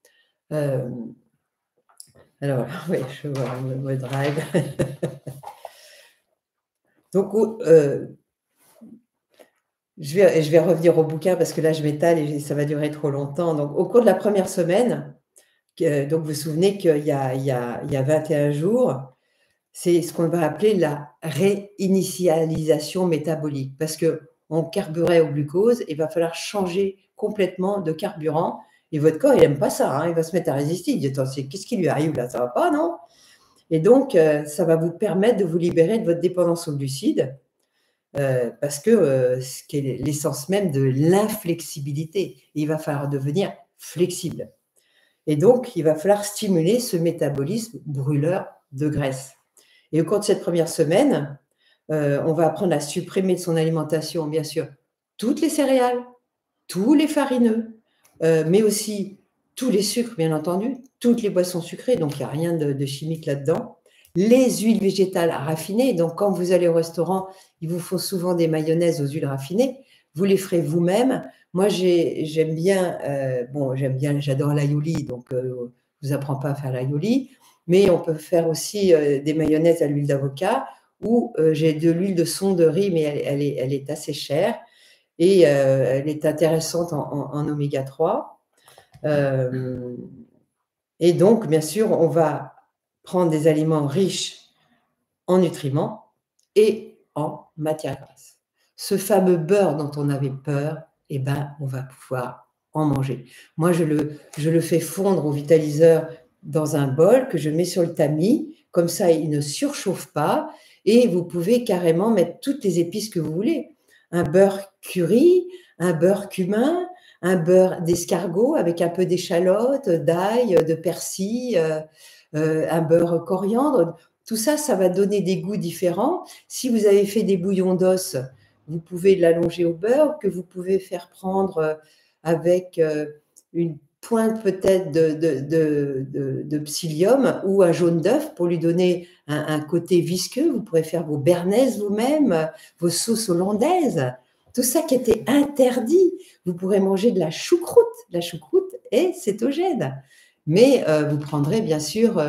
Alors, oui, je vois me drive. Donc, je vais revenir au bouquin parce que là, je m'étale et ça va durer trop longtemps. Donc, au cours de la première semaine, donc vous vous souvenez qu'il y a 21 jours, c'est ce qu'on va appeler la réinitialisation métabolique parce qu'on carburait au glucose et il va falloir changer complètement de carburant. Et votre corps, il n'aime pas ça. Hein, il va se mettre à résister. Il dit, attends, qu'est-ce qui lui arrive là? Ça ne va pas, non? Et donc, ça va vous permettre de vous libérer de votre dépendance aux glucides. Parce que ce qui est l'essence même de l'inflexibilité. Il va falloir devenir flexible. Et donc, il va falloir stimuler ce métabolisme brûleur de graisse. Et au cours de cette première semaine, on va apprendre à supprimer de son alimentation, bien sûr, toutes les céréales, tous les farineux, mais aussi tous les sucres, bien entendu, toutes les boissons sucrées, donc il n'y a rien de chimique là-dedans. Les huiles végétales raffinées, donc quand vous allez au restaurant, il vous faut souvent des mayonnaises aux huiles raffinées, vous les ferez vous-même. Moi, j'aime bien, j'adore l'aïoli, donc je ne vous apprends pas à faire l'aïoli, mais on peut faire aussi des mayonnaises à l'huile d'avocat, ou j'ai de l'huile de son de riz, mais elle est assez chère, et elle est intéressante en oméga 3. Et donc, bien sûr, on va prendre des aliments riches en nutriments et en matières grasses. Ce fameux beurre dont on avait peur, eh ben, on va pouvoir en manger. Moi, je le fais fondre au vitaliseur dans un bol que je mets sur le tamis. Comme ça, il ne surchauffe pas et vous pouvez carrément mettre toutes les épices que vous voulez. Un beurre curry, un beurre cumin, un beurre d'escargot avec un peu d'échalote, d'ail, de persil, un beurre coriandre. Tout ça, ça va donner des goûts différents. Si vous avez fait des bouillons d'os, vous pouvez l'allonger au beurre, que vous pouvez faire prendre avec une pointe peut-être de psyllium ou un jaune d'œuf pour lui donner un côté visqueux. Vous pourrez faire vos bernaises vous-même, vos sauces hollandaises. Tout ça qui était interdit. Vous pourrez manger de la choucroute. La choucroute est cétogène. Mais vous prendrez bien sûr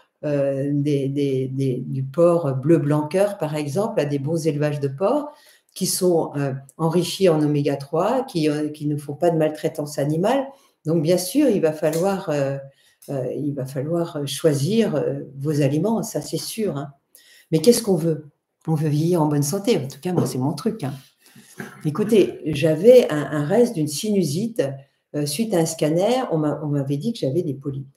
du porc bleu blanc cœur, par exemple, à des bons élevages de porcs qui sont enrichis en oméga 3, qui ne font pas de maltraitance animale. Donc, bien sûr, il va falloir choisir vos aliments, ça c'est sûr. Hein. Mais qu'est-ce qu'on veut? On veut vieillir en bonne santé. En tout cas, moi, c'est mon truc. Hein. Écoutez, j'avais un reste d'une sinusite. Suite à un scanner, on m'avait dit que j'avais des polypes.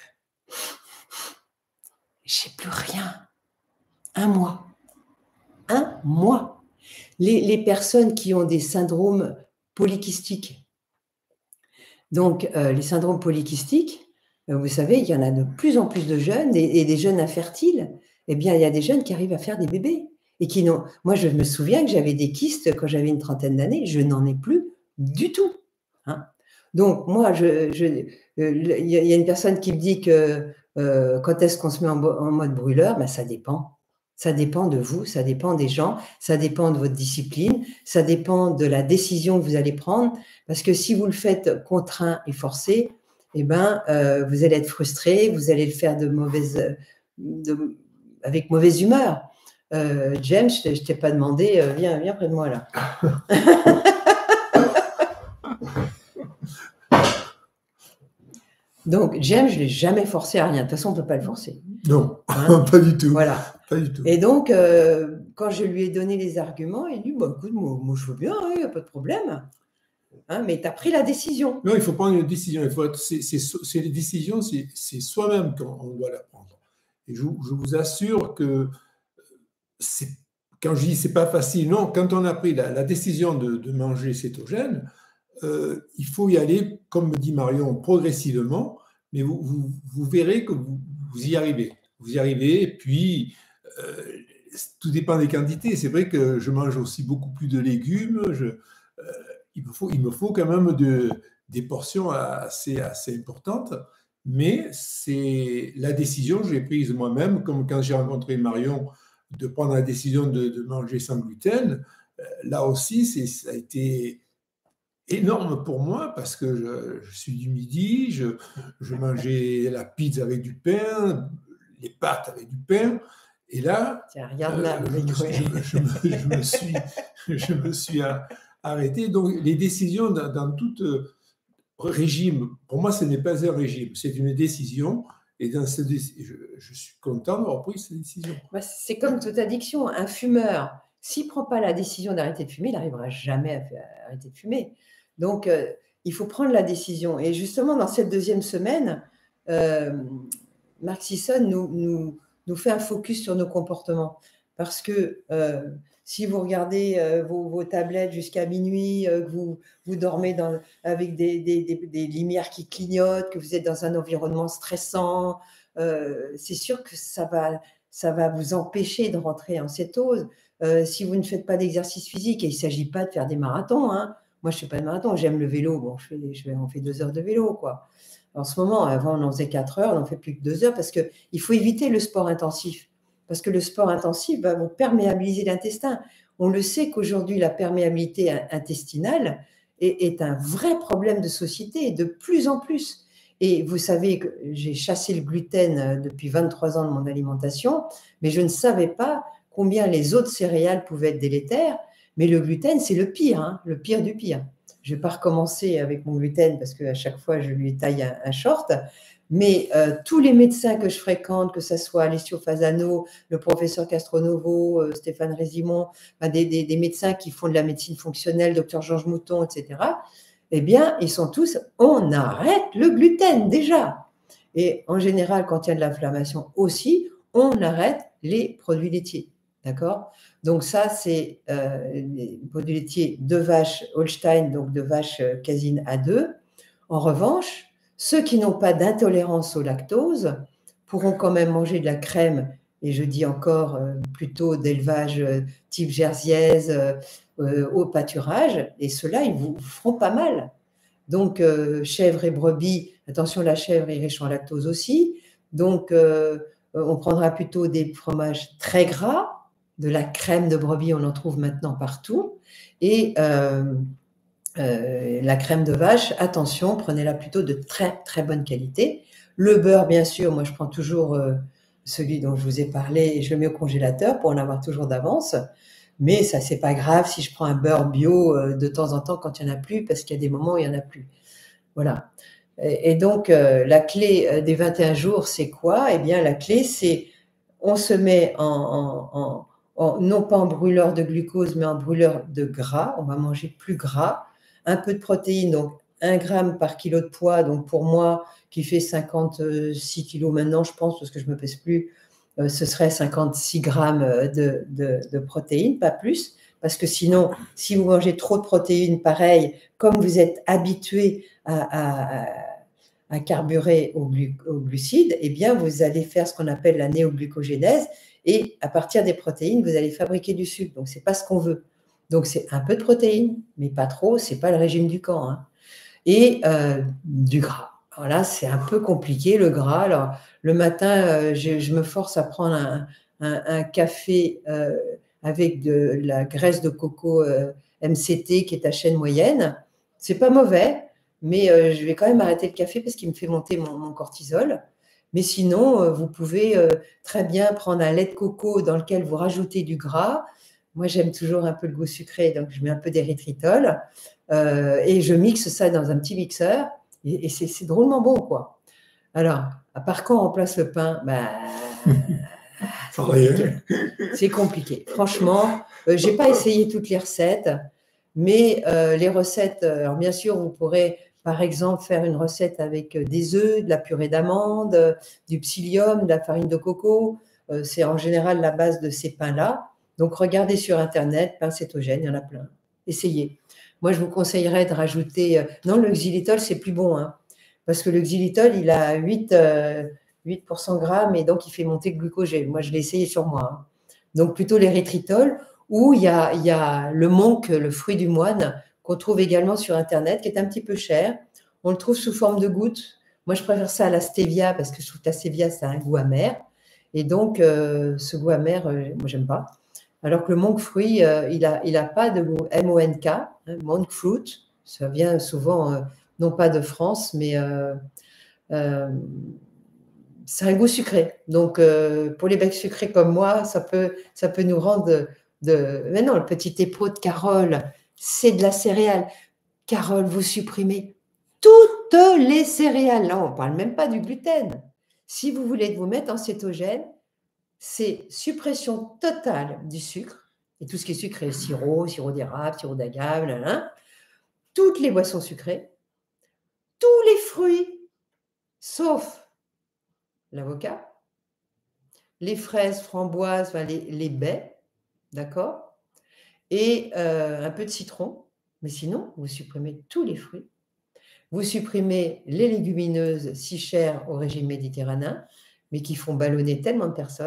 J'ai plus rien. Un mois. Un mois. Les personnes qui ont des syndromes polykystiques. Donc, les syndromes polykystiques, vous savez, il y en a de plus en plus de jeunes et des jeunes infertiles. Eh bien, il y a des jeunes qui arrivent à faire des bébés et qui n'ont. Moi, je me souviens que j'avais des kystes quand j'avais une trentaine d'années. Je n'en ai plus du tout. Hein. Donc, moi, il y a une personne qui me dit que quand est-ce qu'on se met en mode brûleur, ben, ça dépend. Ça dépend de vous, ça dépend des gens, ça dépend de votre discipline, ça dépend de la décision que vous allez prendre. Parce que si vous le faites contraint et forcé, eh ben, vous allez être frustré, vous allez le faire avec mauvaise humeur. James, je ne t'ai pas demandé, viens près de moi là. Donc, James, je ne l'ai jamais forcé à rien. De toute façon, on ne peut pas le forcer. Non, hein? Pas du tout. Voilà. Pas du tout. Et donc, quand je lui ai donné les arguments, il dit bah, écoute, moi, je veux bien, il n'y a pas de problème. Hein, mais tu as pris la décision. Non, il faut prendre une décision. C'est les décisions, c'est soi-même qu'on doit la prendre. Et je vous assure que quand je dis c'est pas facile, non, quand on a pris la décision de manger cétogène, il faut y aller, comme me dit Marion, progressivement, mais vous verrez que vous y arrivez. Vous y arrivez, et puis tout dépend des quantités. C'est vrai que je mange aussi beaucoup plus de légumes. Il me faut quand même des portions assez importantes, mais c'est la décision que j'ai prise moi-même, comme quand j'ai rencontré Marion, de prendre la décision de manger sans gluten. Là aussi, ça a été énorme pour moi parce que je suis du Midi, je mangeais la pizza avec du pain, les pâtes avec du pain, et là, je me suis arrêté. Donc, les décisions dans tout régime, pour moi, ce n'est pas un régime, c'est une décision. Et dans je suis content d'avoir pris cette décision. C'est comme toute addiction. Un fumeur, s'il ne prend pas la décision d'arrêter de fumer, il n'arrivera jamais à arrêter de fumer. Donc, il faut prendre la décision. Et justement, dans cette deuxième semaine, Mark Sisson nous fait un focus sur nos comportements. Parce que si vous regardez vos tablettes jusqu'à minuit, que vous dormez avec des lumières qui clignotent, que vous êtes dans un environnement stressant, c'est sûr que ça va vous empêcher de rentrer en cétose. Si vous ne faites pas d'exercice physique, et il ne s'agit pas de faire des marathons, hein. Moi, je ne fais pas de marathon, j'aime le vélo. Bon, on fait 2 heures de vélo, quoi. En ce moment, avant, on en faisait 4 heures, on n'en fait plus que 2 heures parce qu'il faut éviter le sport intensif. Parce que le sport intensif va vous perméabiliser l'intestin. On le sait qu'aujourd'hui, la perméabilité intestinale est un vrai problème de société, de plus en plus. Et vous savez que j'ai chassé le gluten depuis 23 ans de mon alimentation, mais je ne savais pas combien les autres céréales pouvaient être délétères. Mais le gluten, c'est le pire, hein, le pire du pire. Je ne vais pas recommencer avec mon gluten parce qu'à chaque fois, je lui taille un short. Mais tous les médecins que je fréquente, que ce soit Alessio Fasano, le professeur Castronovo, Stéphane Résimon, des médecins qui font de la médecine fonctionnelle, docteur Georges Mouton, etc., eh bien, ils sont tous, on arrête le gluten déjà. Et en général, quand il y a de l'inflammation aussi, on arrête les produits laitiers. D'accord? Donc ça, c'est les produits laitiers de vache Holstein, donc de vache casine A2. En revanche, ceux qui n'ont pas d'intolérance au lactose pourront quand même manger de la crème, et je dis encore plutôt d'élevage type jersiaise au pâturage, et ceux-là, ils vous feront pas mal. Donc, chèvre et brebis, attention, la chèvre est riche en lactose aussi. Donc, on prendra plutôt des fromages très gras, de la crème de brebis, on en trouve maintenant partout. Et la crème de vache, attention, prenez-la plutôt de très, très bonne qualité. Le beurre, bien sûr, moi, je prends toujours celui dont je vous ai parlé et je le mets au congélateur pour en avoir toujours d'avance. Mais ça, c'est pas grave si je prends un beurre bio de temps en temps quand il n'y en a plus, parce qu'il y a des moments où il n'y en a plus. Voilà. Et donc, la clé des 21 jours, c'est quoi? Eh bien, la clé, c'est on se met non pas en brûleur de glucose, mais en brûleur de gras. On va manger plus gras, un peu de protéines, donc 1 gramme par kilo de poids. Donc, pour moi, qui fait 56 kilos maintenant, je pense, parce que je ne me pèse plus, ce serait 56 grammes de protéines, pas plus. Parce que sinon, si vous mangez trop de protéines, pareil, comme vous êtes habitué à carburer au glucides, eh bien, vous allez faire ce qu'on appelle la néoglucogénèse, et à partir des protéines, vous allez fabriquer du sucre. Donc, ce n'est pas ce qu'on veut. Donc, c'est un peu de protéines, mais pas trop, ce n'est pas le régime du camp. Hein. Et du gras. Alors là, c'est un peu compliqué, le gras. Alors, le matin, je me force à prendre un café avec de la graisse de coco MCT, qui est à chaîne moyenne. C'est pas mauvais, mais je vais quand même arrêter le café parce qu'il me fait monter mon cortisol. Mais sinon, vous pouvez très bien prendre un lait de coco dans lequel vous rajoutez du gras. Moi, j'aime toujours un peu le goût sucré, donc je mets un peu d'érythritol et je mixe ça dans un petit mixeur et c'est drôlement bon, quoi. Alors, à part quand on remplace le pain, c'est compliqué. Franchement, je n'ai pas essayé toutes les recettes, mais les recettes, alors bien sûr, vous pourrez par exemple faire une recette avec des œufs, de la purée d'amandes, du psyllium, de la farine de coco. C'est en général la base de ces pains-là. Donc, regardez sur Internet, pain cétogène, il y en a plein. Essayez. Moi, je vous conseillerais de rajouter… non, le xylitol, c'est plus bon, hein, parce que le xylitol, il a 8 pour 100 grammes et donc il fait monter le glucogène. Moi, je l'ai essayé sur moi. Hein. Donc, plutôt l'érythritol, ou il y a le monk, le fruit du moine, qu'on trouve également sur Internet, qui est un petit peu cher. On le trouve sous forme de gouttes. Moi, je préfère ça à la stevia parce que je trouve que la stevia, ça a un goût amer. Et donc, ce goût amer, moi, j'aime pas. Alors que le monk fruit, il a pas de goût M-O-N-K, hein, monk fruit. Ça vient souvent, non pas de France, mais c'est un goût sucré. Donc, pour les becs sucrés comme moi, ça peut nous rendre Mais non, le petit épeau de Carole, c'est de la céréale. Carole, vous supprimez toutes les céréales. Là, on ne parle même pas du gluten. Si vous voulez vous mettre en cétogène, c'est suppression totale du sucre, et tout ce qui est sucré, sirop d'érable, sirop d'agave, toutes les boissons sucrées, tous les fruits, sauf l'avocat, les fraises, framboises, enfin les baies, d'accord, et un peu de citron, mais sinon, vous supprimez tous les fruits. Vous supprimez les légumineuses si chères au régime méditerranéen, mais qui font ballonner tellement de personnes,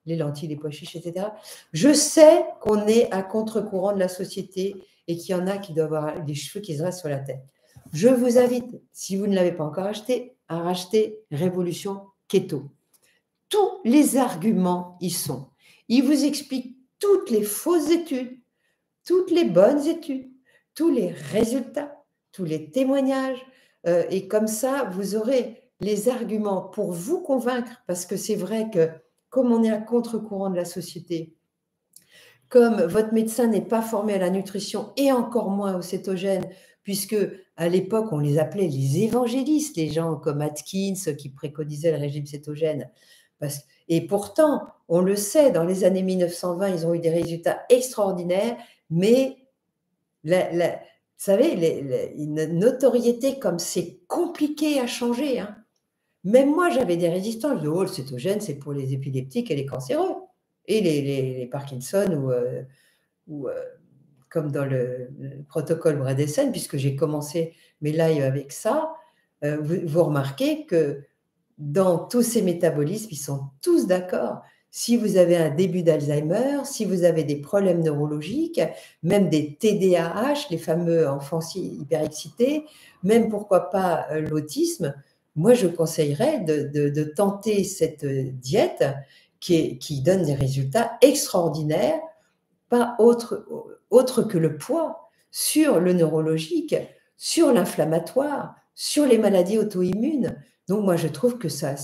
les lentilles, les pois chiches, etc. Je sais qu'on est à contre-courant de la société et qu'il y en a qui doivent avoir des cheveux qui se dressent sur la tête. Je vous invite, si vous ne l'avez pas encore acheté, à racheter Révolution Keto. Tous les arguments y sont. Il vous explique toutes les fausses études, toutes les bonnes études, tous les résultats, tous les témoignages. Et comme ça, vous aurez les arguments pour vous convaincre, parce que c'est vrai que comme on est à contre-courant de la société, comme votre médecin n'est pas formé à la nutrition et encore moins au cétogène, puisque à l'époque, on les appelait les évangélistes, les gens comme Atkins qui préconisaient le régime cétogène. Et pourtant, on le sait, dans les années 1920, ils ont eu des résultats extraordinaires, mais vous savez, une notoriété comme c'est compliqué à changer. Hein. Même moi, j'avais des résistants. Je dis, oh, le cétogène, c'est pour les épileptiques et les cancéreux. Et les Parkinson ou comme dans le protocole Bredesen, puisque j'ai commencé mes lives avec ça, vous remarquez que dans tous ces métabolismes, ils sont tous d'accord. Si vous avez un début d'Alzheimer, si vous avez des problèmes neurologiques, même des TDAH, les fameux enfants hyperexcités, même pourquoi pas l'autisme, moi je conseillerais de tenter cette diète qui donne des résultats extraordinaires, pas autre que le poids, sur le neurologique, sur l'inflammatoire, sur les maladies auto-immunes. Donc moi je trouve que ça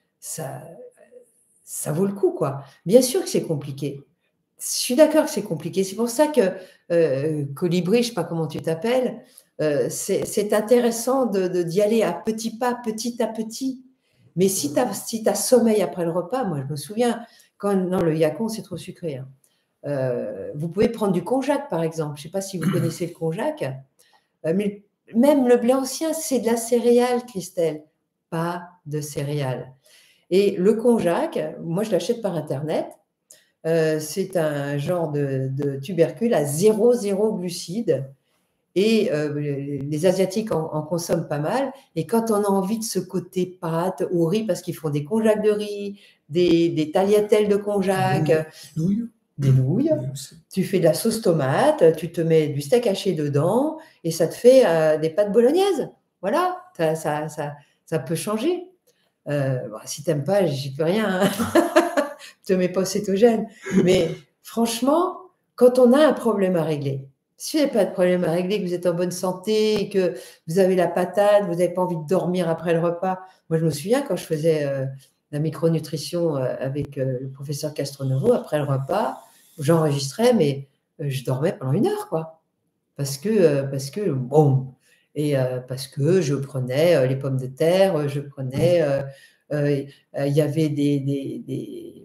vaut le coup, quoi. Bien sûr que c'est compliqué. Je suis d'accord que c'est compliqué. C'est pour ça que Colibri, je ne sais pas comment tu t'appelles, c'est intéressant d'y aller à petits pas, petit à petit. Mais si tu as sommeil après le repas, moi je me souviens, non, le yacon c'est trop sucré. Hein. Vous pouvez prendre du konjac par exemple. Je ne sais pas si vous connaissez le konjac, mais même le blé ancien, c'est de la céréale, Christelle, pas de céréales. Et le konjac, moi je l'achète par internet. C'est un genre de tubercule à 0 glucides. Et les Asiatiques en consomment pas mal. Et quand on a envie de ce côté pâte ou riz, parce qu'ils font des konjac de riz, des tagliatelles de konjac, des nouilles, tu fais de la sauce tomate, tu te mets du steak haché dedans et ça te fait des pâtes bolognaises. Voilà, ça peut changer. Bon, si tu n'aimes pas, j'y peux rien. Hein. Ne te mets pas au cétogène. Mais franchement, quand on a un problème à régler, si vous n'avez pas de problème à régler, que vous êtes en bonne santé, et que vous avez la patate, vous n'avez pas envie de dormir après le repas. Moi, je me souviens quand je faisais la micronutrition avec le professeur Castronovo, après le repas, j'enregistrais, mais je dormais pendant 1 heure, quoi. Parce que bon, et parce que je prenais les pommes de terre, je prenais, il y avait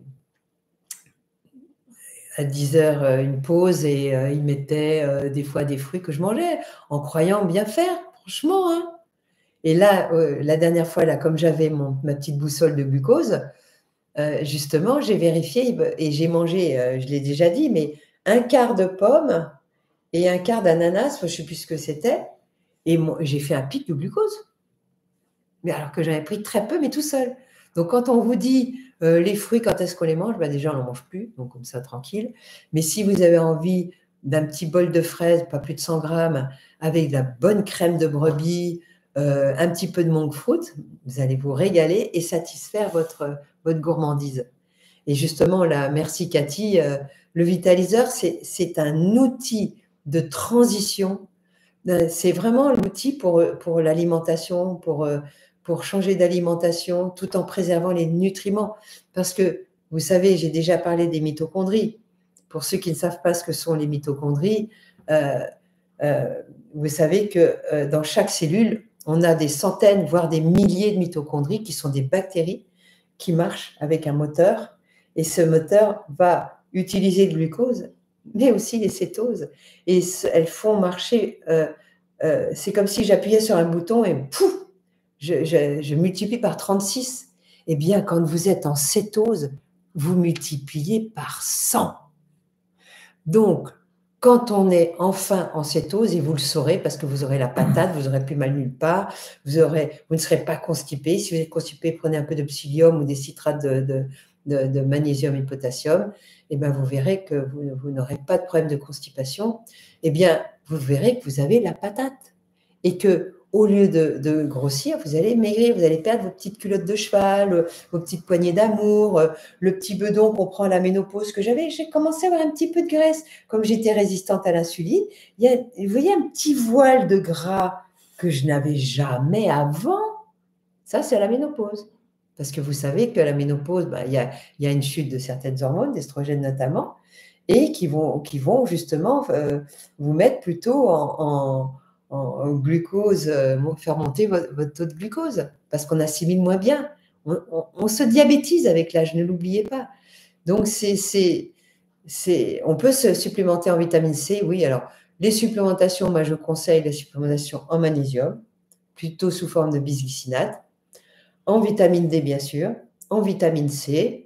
à 10 heures une pause et ils mettaient des fois des fruits que je mangeais en croyant bien faire, franchement. Hein. Et là, la dernière fois, là, comme j'avais ma petite boussole de glucose, justement, j'ai vérifié et j'ai mangé, je l'ai déjà dit, mais 1/4 de pomme et 1/4 d'ananas, je ne sais plus ce que c'était, et j'ai fait un pic de glucose. Mais alors que j'avais pris très peu, mais tout seul. Donc, quand on vous dit les fruits, quand est-ce qu'on les mange, ben déjà, on n'en mange plus, donc comme ça, tranquille. Mais si vous avez envie d'un petit bol de fraises, pas plus de 100 grammes, avec de la bonne crème de brebis, un petit peu de monk fruit, vous allez vous régaler et satisfaire votre gourmandise. Et justement, là, merci Cathy, le vitaliseur, c'est un outil de transition. C'est vraiment l'outil pour l'alimentation, pour changer d'alimentation tout en préservant les nutriments. Parce que, vous savez, j'ai déjà parlé des mitochondries. Pour ceux qui ne savent pas ce que sont les mitochondries, vous savez que dans chaque cellule, on a des centaines, voire des milliers de mitochondries qui sont des bactéries qui marchent avec un moteur. Et ce moteur va utiliser le glucose, mais aussi les cétoses. Et elles font marcher. C'est comme si j'appuyais sur un bouton et pouf, je multiplie par 36. Eh bien, quand vous êtes en cétose, vous multipliez par 100. Donc, quand on est enfin en cétose, et vous le saurez parce que vous aurez la patate, vous n'aurez plus mal nulle part, vous ne serez pas constipé. Si vous êtes constipé, prenez un peu de psyllium ou des citrates de magnésium et de potassium, et bien vous verrez que vous n'aurez pas de problème de constipation. Eh bien, vous verrez que vous avez la patate et que au lieu de grossir, vous allez maigrir, vous allez perdre vos petites culottes de cheval, vos petites poignées d'amour, le petit bedon qu'on prend à la ménopause que j'avais. J'ai commencé à avoir un petit peu de graisse. Comme j'étais résistante à l'insuline, vous voyez un petit voile de gras que je n'avais jamais avant. Ça, c'est à la ménopause. Parce que vous savez qu'à la ménopause, il y a une chute de certaines hormones, d'estrogènes notamment, et qui vont justement vous mettre plutôt en glucose, faire monter votre taux de glucose, parce qu'on assimile moins bien. On se diabétise avec l'âge, ne l'oubliez pas. Donc, on peut se supplémenter en vitamine C, oui. Alors, les supplémentations, moi, je conseille la supplémentation en magnésium, plutôt sous forme de bisglycinate, en vitamine D, bien sûr, en vitamine C.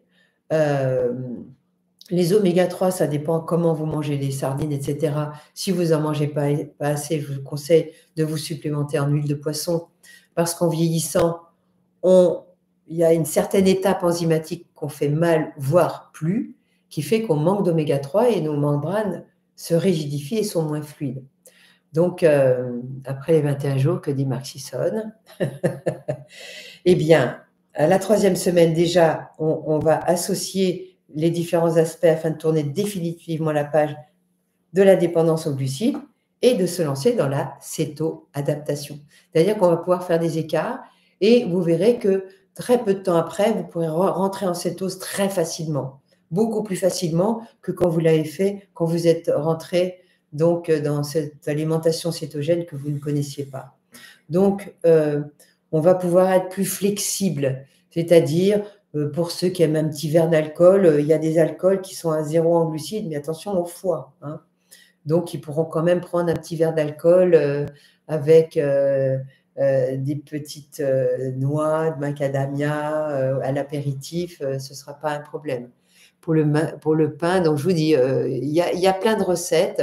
Les oméga 3, ça dépend comment vous mangez les sardines, etc. Si vous n'en mangez pas assez, je vous conseille de vous supplémenter en huile de poisson, parce qu'en vieillissant, il y a une certaine étape enzymatique qu'on fait mal, voire plus, qui fait qu'on manque d'oméga 3 et nos membranes se rigidifient et sont moins fluides. Donc, après les 21 jours, que dit Mark Sisson? Eh bien, à la 3e semaine déjà, on va associer les différents aspects afin de tourner définitivement la page de la dépendance aux glucides et de se lancer dans la céto-adaptation. C'est-à-dire qu'on va pouvoir faire des écarts et vous verrez que très peu de temps après, vous pourrez rentrer en cétose très facilement, beaucoup plus facilement que quand vous l'avez fait, quand vous êtes rentré donc dans cette alimentation cétogène que vous ne connaissiez pas. Donc, on va pouvoir être plus flexible, c'est-à-dire pour ceux qui aiment un petit verre d'alcool, il y a des alcools qui sont à 0 en glucides, mais attention au foie. Hein. Donc, ils pourront quand même prendre un petit verre d'alcool avec des petites noix de macadamia à l'apéritif, ce ne sera pas un problème. Pour le pain, donc je vous dis, il y a plein de recettes.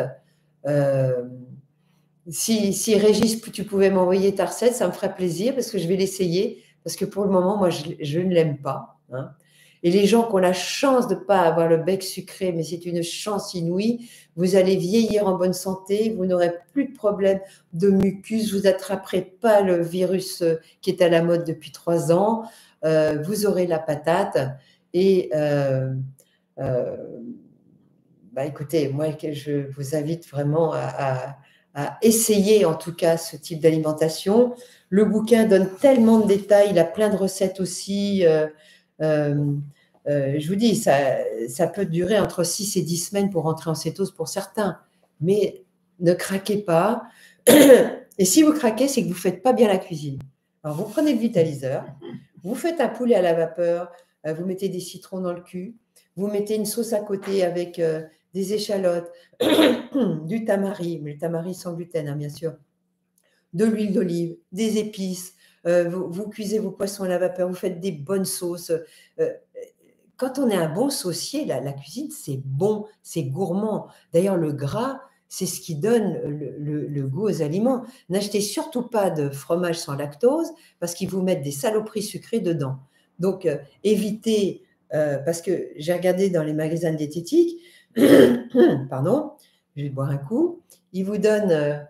Si Régis, tu pouvais m'envoyer ta recette, ça me ferait plaisir parce que je vais l'essayer. Parce que pour le moment, moi, je ne l'aime pas. Hein. Et les gens qui ont la chance de ne pas avoir le bec sucré, mais c'est une chance inouïe, vous allez vieillir en bonne santé, vous n'aurez plus de problème de mucus, vous n'attraperez pas le virus qui est à la mode depuis 3 ans, vous aurez la patate. Et écoutez, moi, je vous invite vraiment à essayer en tout cas ce type d'alimentation. Le bouquin donne tellement de détails, il a plein de recettes aussi. Je vous dis, ça peut durer entre 6 et 10 semaines pour rentrer en cétose pour certains, mais ne craquez pas. Et si vous craquez, c'est que vous ne faites pas bien la cuisine. Alors, vous prenez le vitaliseur, vous faites un poulet à la vapeur, vous mettez des citrons dans le cul, vous mettez une sauce à côté avec des échalotes, du tamari, mais le tamari sans gluten, hein, bien sûr, de l'huile d'olive, des épices, vous cuisez vos poissons à la vapeur, vous faites des bonnes sauces. Quand on est un bon saucier, la cuisine, c'est bon, c'est gourmand. D'ailleurs, le gras, c'est ce qui donne le goût aux aliments. N'achetez surtout pas de fromage sans lactose parce qu'ils vous mettent des saloperies sucrées dedans. Donc, évitez, parce que j'ai regardé dans les magasins diététiques, pardon, je vais boire un coup, ils vous donnent,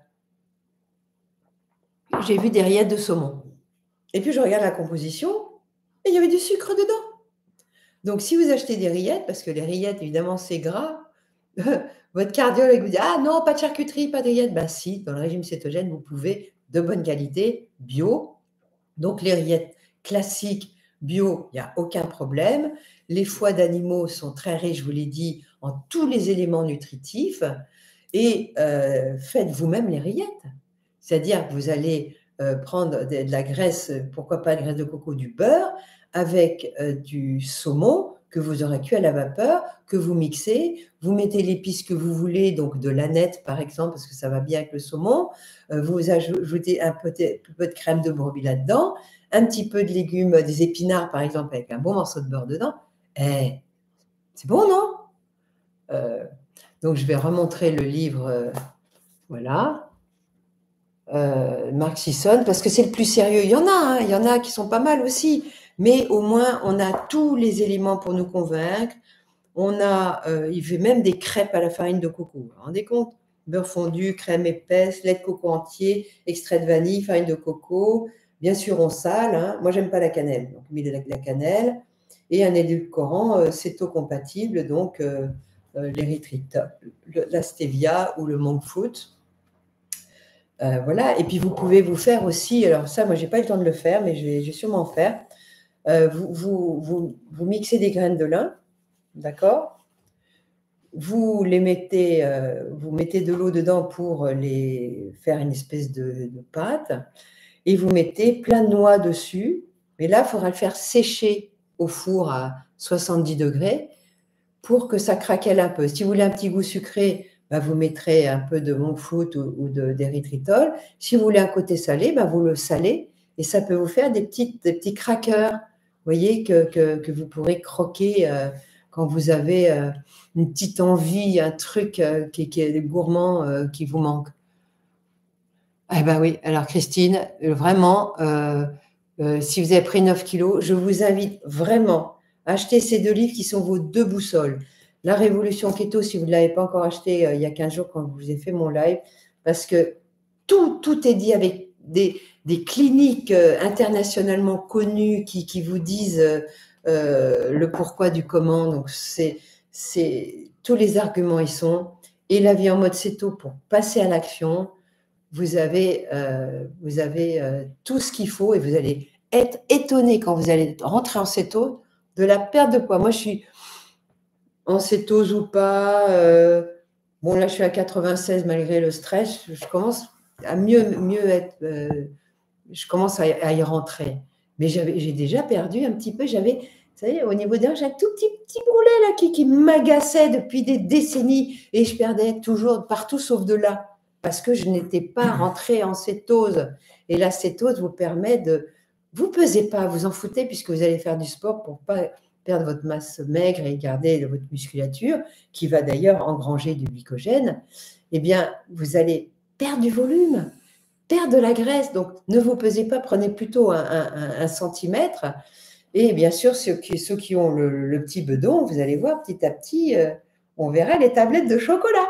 j'ai vu des rillettes de saumon. Et puis, je regarde la composition et il y avait du sucre dedans. Donc, si vous achetez des rillettes, parce que les rillettes, évidemment, c'est gras, votre cardiologue vous dit « Ah non, pas de charcuterie, pas de rillettes ». Ben si, dans le régime cétogène, vous pouvez, de bonne qualité, bio. Donc, les rillettes classiques, bio, il n'y a aucun problème. Les foies d'animaux sont très riches, je vous l'ai dit, en tous les éléments nutritifs. Et faites vous-même les rillettes. C'est-à-dire que vous allez prendre de la graisse, pourquoi pas de graisse de coco, du beurre, avec du saumon que vous aurez cuit à la vapeur, que vous mixez, vous mettez l'épice que vous voulez, donc de l'aneth par exemple, parce que ça va bien avec le saumon, vous ajoutez un peu de crème de brebis là-dedans, un petit peu de légumes, des épinards par exemple, avec un bon morceau de beurre dedans. C'est bon, non? Donc je vais remontrer le livre, voilà. Mark Sisson, parce que c'est le plus sérieux. Il y en a qui sont pas mal aussi, mais au moins, on a tous les éléments pour nous convaincre. Il fait même des crêpes à la farine de coco. Vous vous rendez compte? Beurre fondu, crème épaisse, lait de coco entier, extrait de vanille, farine de coco. Bien sûr, on sale. Hein. Moi, j'aime pas la cannelle. Donc, on met de la cannelle et un édulcorant céto-compatible, donc l'érythritol, la stevia ou le monk fruit. Voilà. Et puis, vous pouvez vous faire aussi, alors ça, moi, j'ai pas eu le temps de le faire, mais je vais sûrement en faire. Vous mixez des graines de lin, d'accord? Vous mettez de l'eau dedans pour les faire une espèce de pâte et vous mettez plein de noix dessus. Mais là, il faudra le faire sécher au four à 70 degrés pour que ça craquelle un peu. Si vous voulez un petit goût sucré, bah, vous mettrez un peu de monk fruit ou d'érythritol. Si vous voulez un côté salé, bah, vous le salez et ça peut vous faire des petits crackers, vous voyez, que vous pourrez croquer quand vous avez une petite envie, un truc qui est gourmand qui vous manque. Eh ben oui, alors Christine, vraiment, si vous avez pris 9 kilos, je vous invite vraiment à acheter ces 2 livres qui sont vos 2 boussoles. La Révolution Keto, si vous ne l'avez pas encore acheté il y a 15 jours quand je vous ai fait mon live, parce que tout est dit avec des cliniques internationalement connues qui vous disent le pourquoi du comment. Donc, tous les arguments y sont. Et la vie en mode céto pour passer à l'action. Vous avez tout ce qu'il faut et vous allez être étonné quand vous allez rentrer en cétose de la perte de poids. Moi, je suis en cétose ou pas. Bon, là, je suis à 96 malgré le stress. Je commence à mieux être. Je commence à y rentrer. Mais j'ai déjà perdu un petit peu. Vous savez, au niveau d'un, j'ai un tout petit boulet là qui m'agaçait depuis des décennies et je perdais toujours partout sauf de là. Parce que je n'étais pas rentrée en cétose. Et la cétose vous permet de... Vous ne pesez pas, vous en foutez puisque vous allez faire du sport pour ne pas perdre votre masse maigre et garder votre musculature, qui va d'ailleurs engranger du glycogène. Eh bien, vous allez perdre du volume, perdre de la graisse. Donc, ne vous pesez pas, prenez plutôt un centimètre. Et bien sûr, ceux qui ont le petit bedon, vous allez voir petit à petit, on verra les tablettes de chocolat.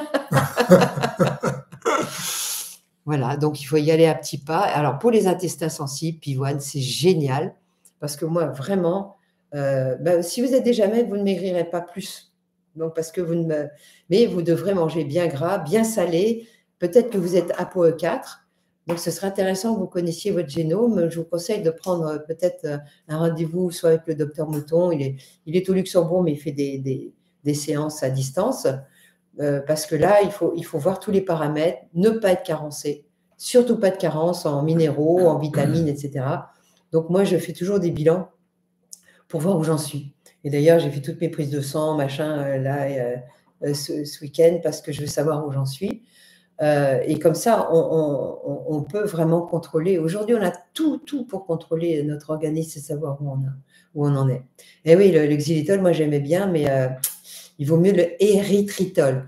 Voilà, donc il faut y aller à petits pas. Alors, pour les intestins sensibles, pivoine, c'est génial. Parce que moi, vraiment, si vous êtes déjà maigre, vous ne maigrirez pas plus. Donc, parce que mais vous devrez manger bien gras, bien salé. Peut-être que vous êtes ApoE4. Donc, ce serait intéressant que vous connaissiez votre génome. Je vous conseille de prendre peut-être un rendez-vous, soit avec le docteur Mouton. Il est au Luxembourg, mais il fait des séances à distance. Parce que là, il faut voir tous les paramètres, ne pas être carencé, surtout pas de carence en minéraux, en vitamines, etc. Donc, moi, je fais toujours des bilans pour voir où j'en suis. Et d'ailleurs, j'ai fait toutes mes prises de sang, machin, ce week-end, parce que je veux savoir où j'en suis. Et comme ça, on peut vraiment contrôler. Aujourd'hui, on a tout pour contrôler notre organisme et savoir où on en est. Et oui, le xylitol, moi, j'aimais bien, mais il vaut mieux le érythritol.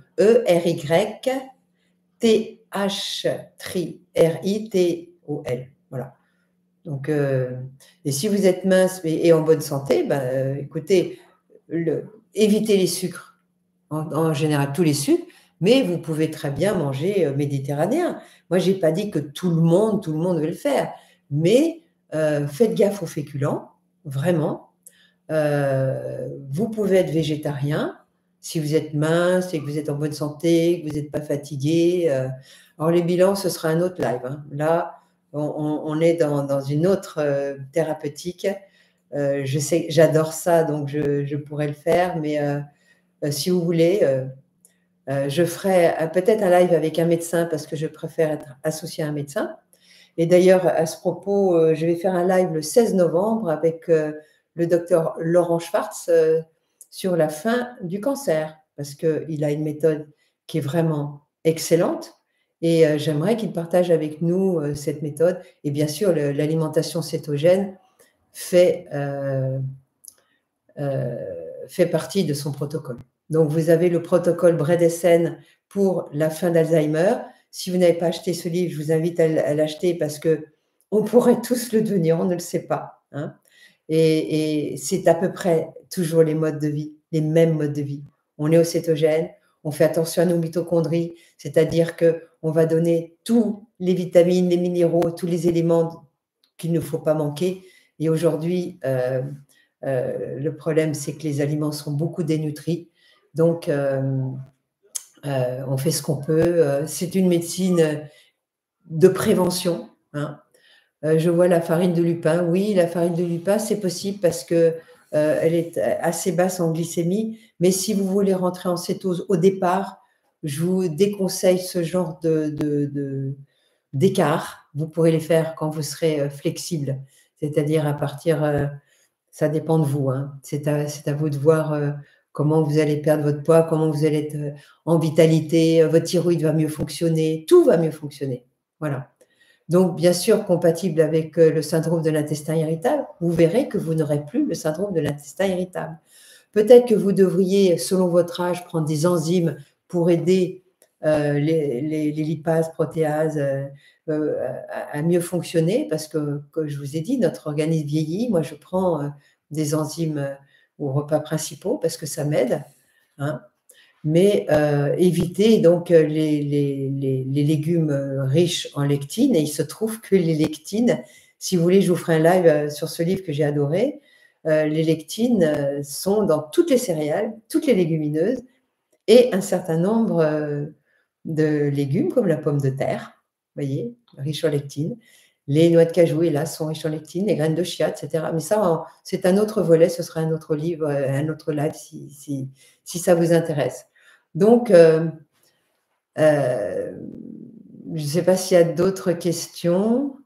E-R-Y-T-H-R-I-T-O-L. Voilà. Donc, et si vous êtes mince et en bonne santé, écoutez, évitez les sucres, en général tous les sucres, mais vous pouvez très bien manger méditerranéen. Moi, je n'ai pas dit que tout le monde veut le faire, mais faites gaffe aux féculents, vraiment. Vous pouvez être végétarien si vous êtes mince et que vous êtes en bonne santé, que vous n'êtes pas fatigué. Alors, les bilans, ce sera un autre live. Hein. Là, on est dans une autre thérapeutique. Je sais, j'adore ça, donc je pourrais le faire, mais si vous voulez, je ferai peut-être un live avec un médecin parce que je préfère être associée à un médecin. Et d'ailleurs, à ce propos, je vais faire un live le 16 novembre avec le docteur Laurent Schwartz sur la fin du cancer, parce qu'il a une méthode qui est vraiment excellente. Et j'aimerais qu'il partage avec nous cette méthode. Et bien sûr, l'alimentation cétogène fait partie de son protocole. Donc, vous avez le protocole Bredesen pour la fin d'Alzheimer. Si vous n'avez pas acheté ce livre, je vous invite à l'acheter parce qu'on pourrait tous le devenir, on ne le sait pas. Hein. Et c'est à peu près toujours les modes de vie, les mêmes modes de vie. On est au cétogène, on fait attention à nos mitochondries, c'est-à-dire qu'on va donner tous les vitamines, les minéraux, tous les éléments qu'il ne faut pas manquer. Et aujourd'hui, le problème, c'est que les aliments sont beaucoup dénutris. Donc, on fait ce qu'on peut. C'est une médecine de prévention. Hein. Je vois la farine de lupin. Oui, la farine de lupin, c'est possible parce que elle est assez basse en glycémie. Mais si vous voulez rentrer en cétose au départ, je vous déconseille ce genre d'écart. Vous pourrez les faire quand vous serez flexible, c'est-à-dire à partir, ça dépend de vous. Hein. C'est à vous de voir comment vous allez perdre votre poids, comment vous allez être en vitalité, votre thyroïde va mieux fonctionner, tout va mieux fonctionner. Voilà. Donc, bien sûr, compatible avec le syndrome de l'intestin irritable, vous verrez que vous n'aurez plus le syndrome de l'intestin irritable. Peut-être que vous devriez, selon votre âge, prendre des enzymes pour aider les lipases, protéases à mieux fonctionner, parce que, comme je vous ai dit, notre organisme vieillit. Moi, je prends des enzymes aux repas principaux parce que ça m'aide. Hein. Mais éviter donc les légumes riches en lectine. Et il se trouve que les lectines, si vous voulez, je vous ferai un live sur ce livre que j'ai adoré. Les lectines sont dans toutes les céréales, toutes les légumineuses et un certain nombre de légumes comme la pomme de terre, vous voyez, riche en lectine. Les noix de cajou, hélas, sont riches en lectine, les graines de chia, etc. Mais ça, c'est un autre volet, ce sera un autre livre, un autre live si ça vous intéresse. Donc, je ne sais pas s'il y a d'autres questions.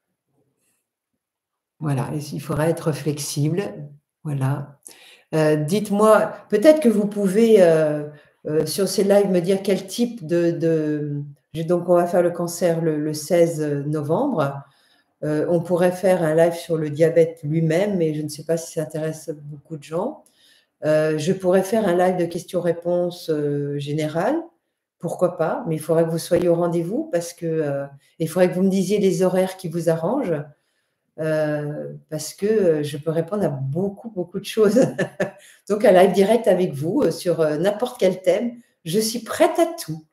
Voilà, il faudra être flexible. Voilà. Dites-moi, peut-être que vous pouvez, sur ces lives, me dire quel type Donc, on va faire le cancer le 16 novembre. On pourrait faire un live sur le diabète lui-même, mais je ne sais pas si ça intéresse beaucoup de gens. Je pourrais faire un live de questions-réponses générales. Pourquoi pas, mais il faudrait que vous soyez au rendez-vous parce que il faudrait que vous me disiez les horaires qui vous arrangent parce que je peux répondre à beaucoup, beaucoup de choses. Donc, un live direct avec vous sur n'importe quel thème. Je suis prête à tout.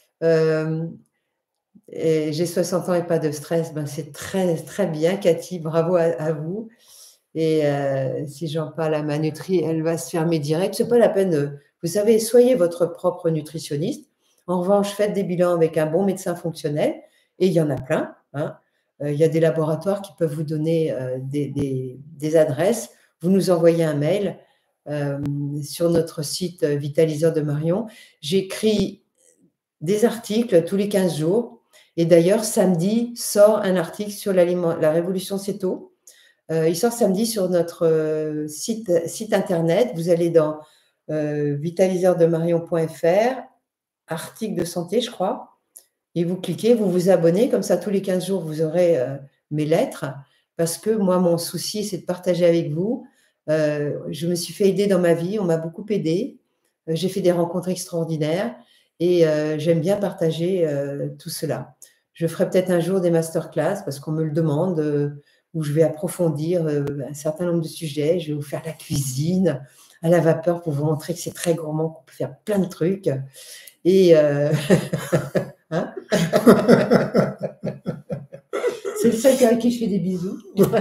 J'ai 60 ans et pas de stress. Ben, c'est très, très bien, Cathy. Bravo à vous. Et si j'en parle à ma nutri, elle va se fermer direct. Ce n'est pas la peine. Vous savez, soyez votre propre nutritionniste. En revanche, faites des bilans avec un bon médecin fonctionnel. Et il y en a plein. Hein. Il y a des laboratoires qui peuvent vous donner des adresses. Vous nous envoyez un mail sur notre site Vitaliseur de Marion. J'écris des articles tous les 15 jours. Et d'ailleurs, samedi sort un article sur la révolution céto. Il sort samedi sur notre site internet. Vous allez dans vitaliseurdemarion.fr, article de santé, je crois, et vous cliquez, vous vous abonnez. Comme ça, tous les 15 jours, vous aurez mes lettres. Parce que moi, mon souci, c'est de partager avec vous. Je me suis fait aider dans ma vie. On m'a beaucoup aidé. J'ai fait des rencontres extraordinaires. Et j'aime bien partager tout cela. Je ferai peut-être un jour des masterclass parce qu'on me le demande, où je vais approfondir un certain nombre de sujets. Je vais vous faire la cuisine à la vapeur pour vous montrer que c'est très gourmand, qu'on peut faire plein de trucs. Et hein c'est le seul avec qui je fais des bisous.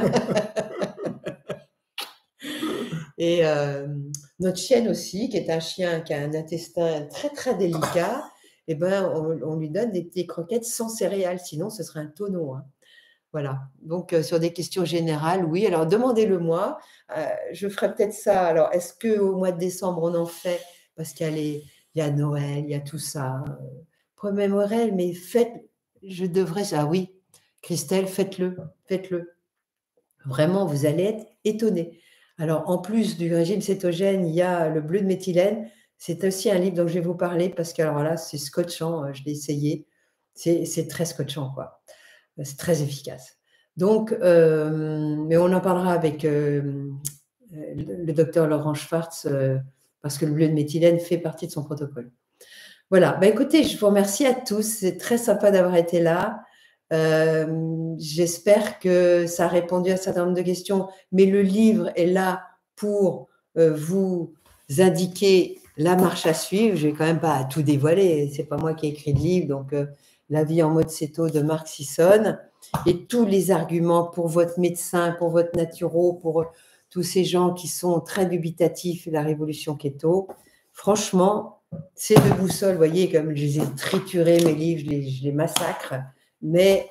Et notre chienne aussi, qui est un chien qui a un intestin très, très délicat, eh ben, on lui donne des petites croquettes sans céréales, sinon ce serait un tonneau. Hein. Voilà. Donc, sur des questions générales, oui. Alors, demandez-le-moi. Je ferai peut-être ça. Alors, est-ce qu'au mois de décembre, on en fait? Parce qu'il y a Noël, il y a tout ça. Premier Noël, mais je devrais. Ah oui, Christelle, faites-le. Faites-le. Vraiment, vous allez être étonnés. Alors, en plus du régime cétogène, il y a le bleu de méthylène. C'est aussi un livre dont je vais vous parler parce que, alors là, c'est scotchant. Je l'ai essayé. C'est très scotchant, quoi. C'est très efficace. Donc, mais on en parlera avec le docteur Laurent Schwartz parce que le bleu de méthylène fait partie de son protocole. Voilà. Bah, écoutez, je vous remercie à tous. C'est très sympa d'avoir été là. J'espère que ça a répondu à un certain nombre de questions, mais le livre est là pour vous indiquer la marche à suivre. Je vais quand même pas tout dévoiler, c'est pas moi qui ai écrit le livre, donc La vie en mode céto de Mark Sisson, et tous les arguments pour votre médecin, pour votre naturo, pour tous ces gens qui sont très dubitatifs de la révolution keto. Franchement, c'est de boussole, vous voyez, comme je les ai triturés, mes livres, je les massacre, mais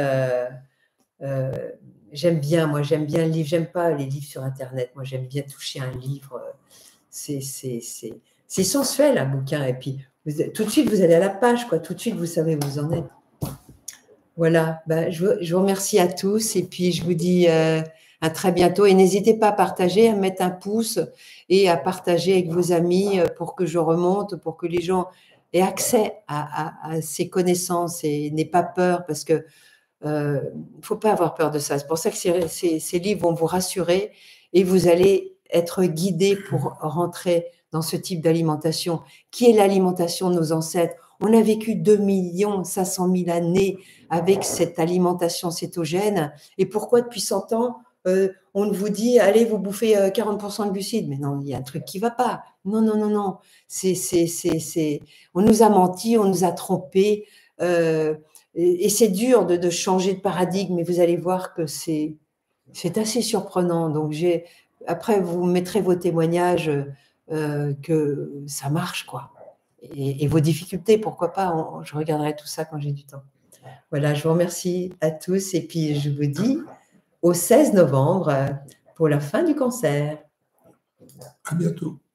j'aime bien le livre, j'aime pas les livres sur Internet, moi j'aime bien toucher un livre, c'est sensuel un bouquin, et puis tout de suite vous allez à la page, quoi, tout de suite vous savez où vous en êtes. Voilà, je vous remercie à tous, et puis je vous dis à très bientôt, et n'hésitez pas à partager, à mettre un pouce, et à partager avec vos amis pour que je remonte, pour que les gens aient accès à ces connaissances, et n'aient pas peur, parce que il ne faut pas avoir peur de ça. C'est pour ça que ces livres vont vous rassurer, et vous allez être guidés pour rentrer dans ce type d'alimentation, qui est l'alimentation de nos ancêtres. On a vécu 2 500 000 années avec cette alimentation cétogène. Et pourquoi depuis 100 ans, on vous dit, allez, vous bouffez 40% de glucides? Mais non, il y a un truc qui ne va pas. Non, non, non, non. On nous a menti, on nous a trompés. Et c'est dur de changer de paradigme, mais vous allez voir que c'est assez surprenant. Donc, après, vous mettrez vos témoignages que ça marche, quoi. Et vos difficultés, pourquoi pas, je regarderai tout ça quand j'ai du temps. Voilà, je vous remercie à tous, et puis je vous dis au 16 novembre pour la fin du cancer. À bientôt.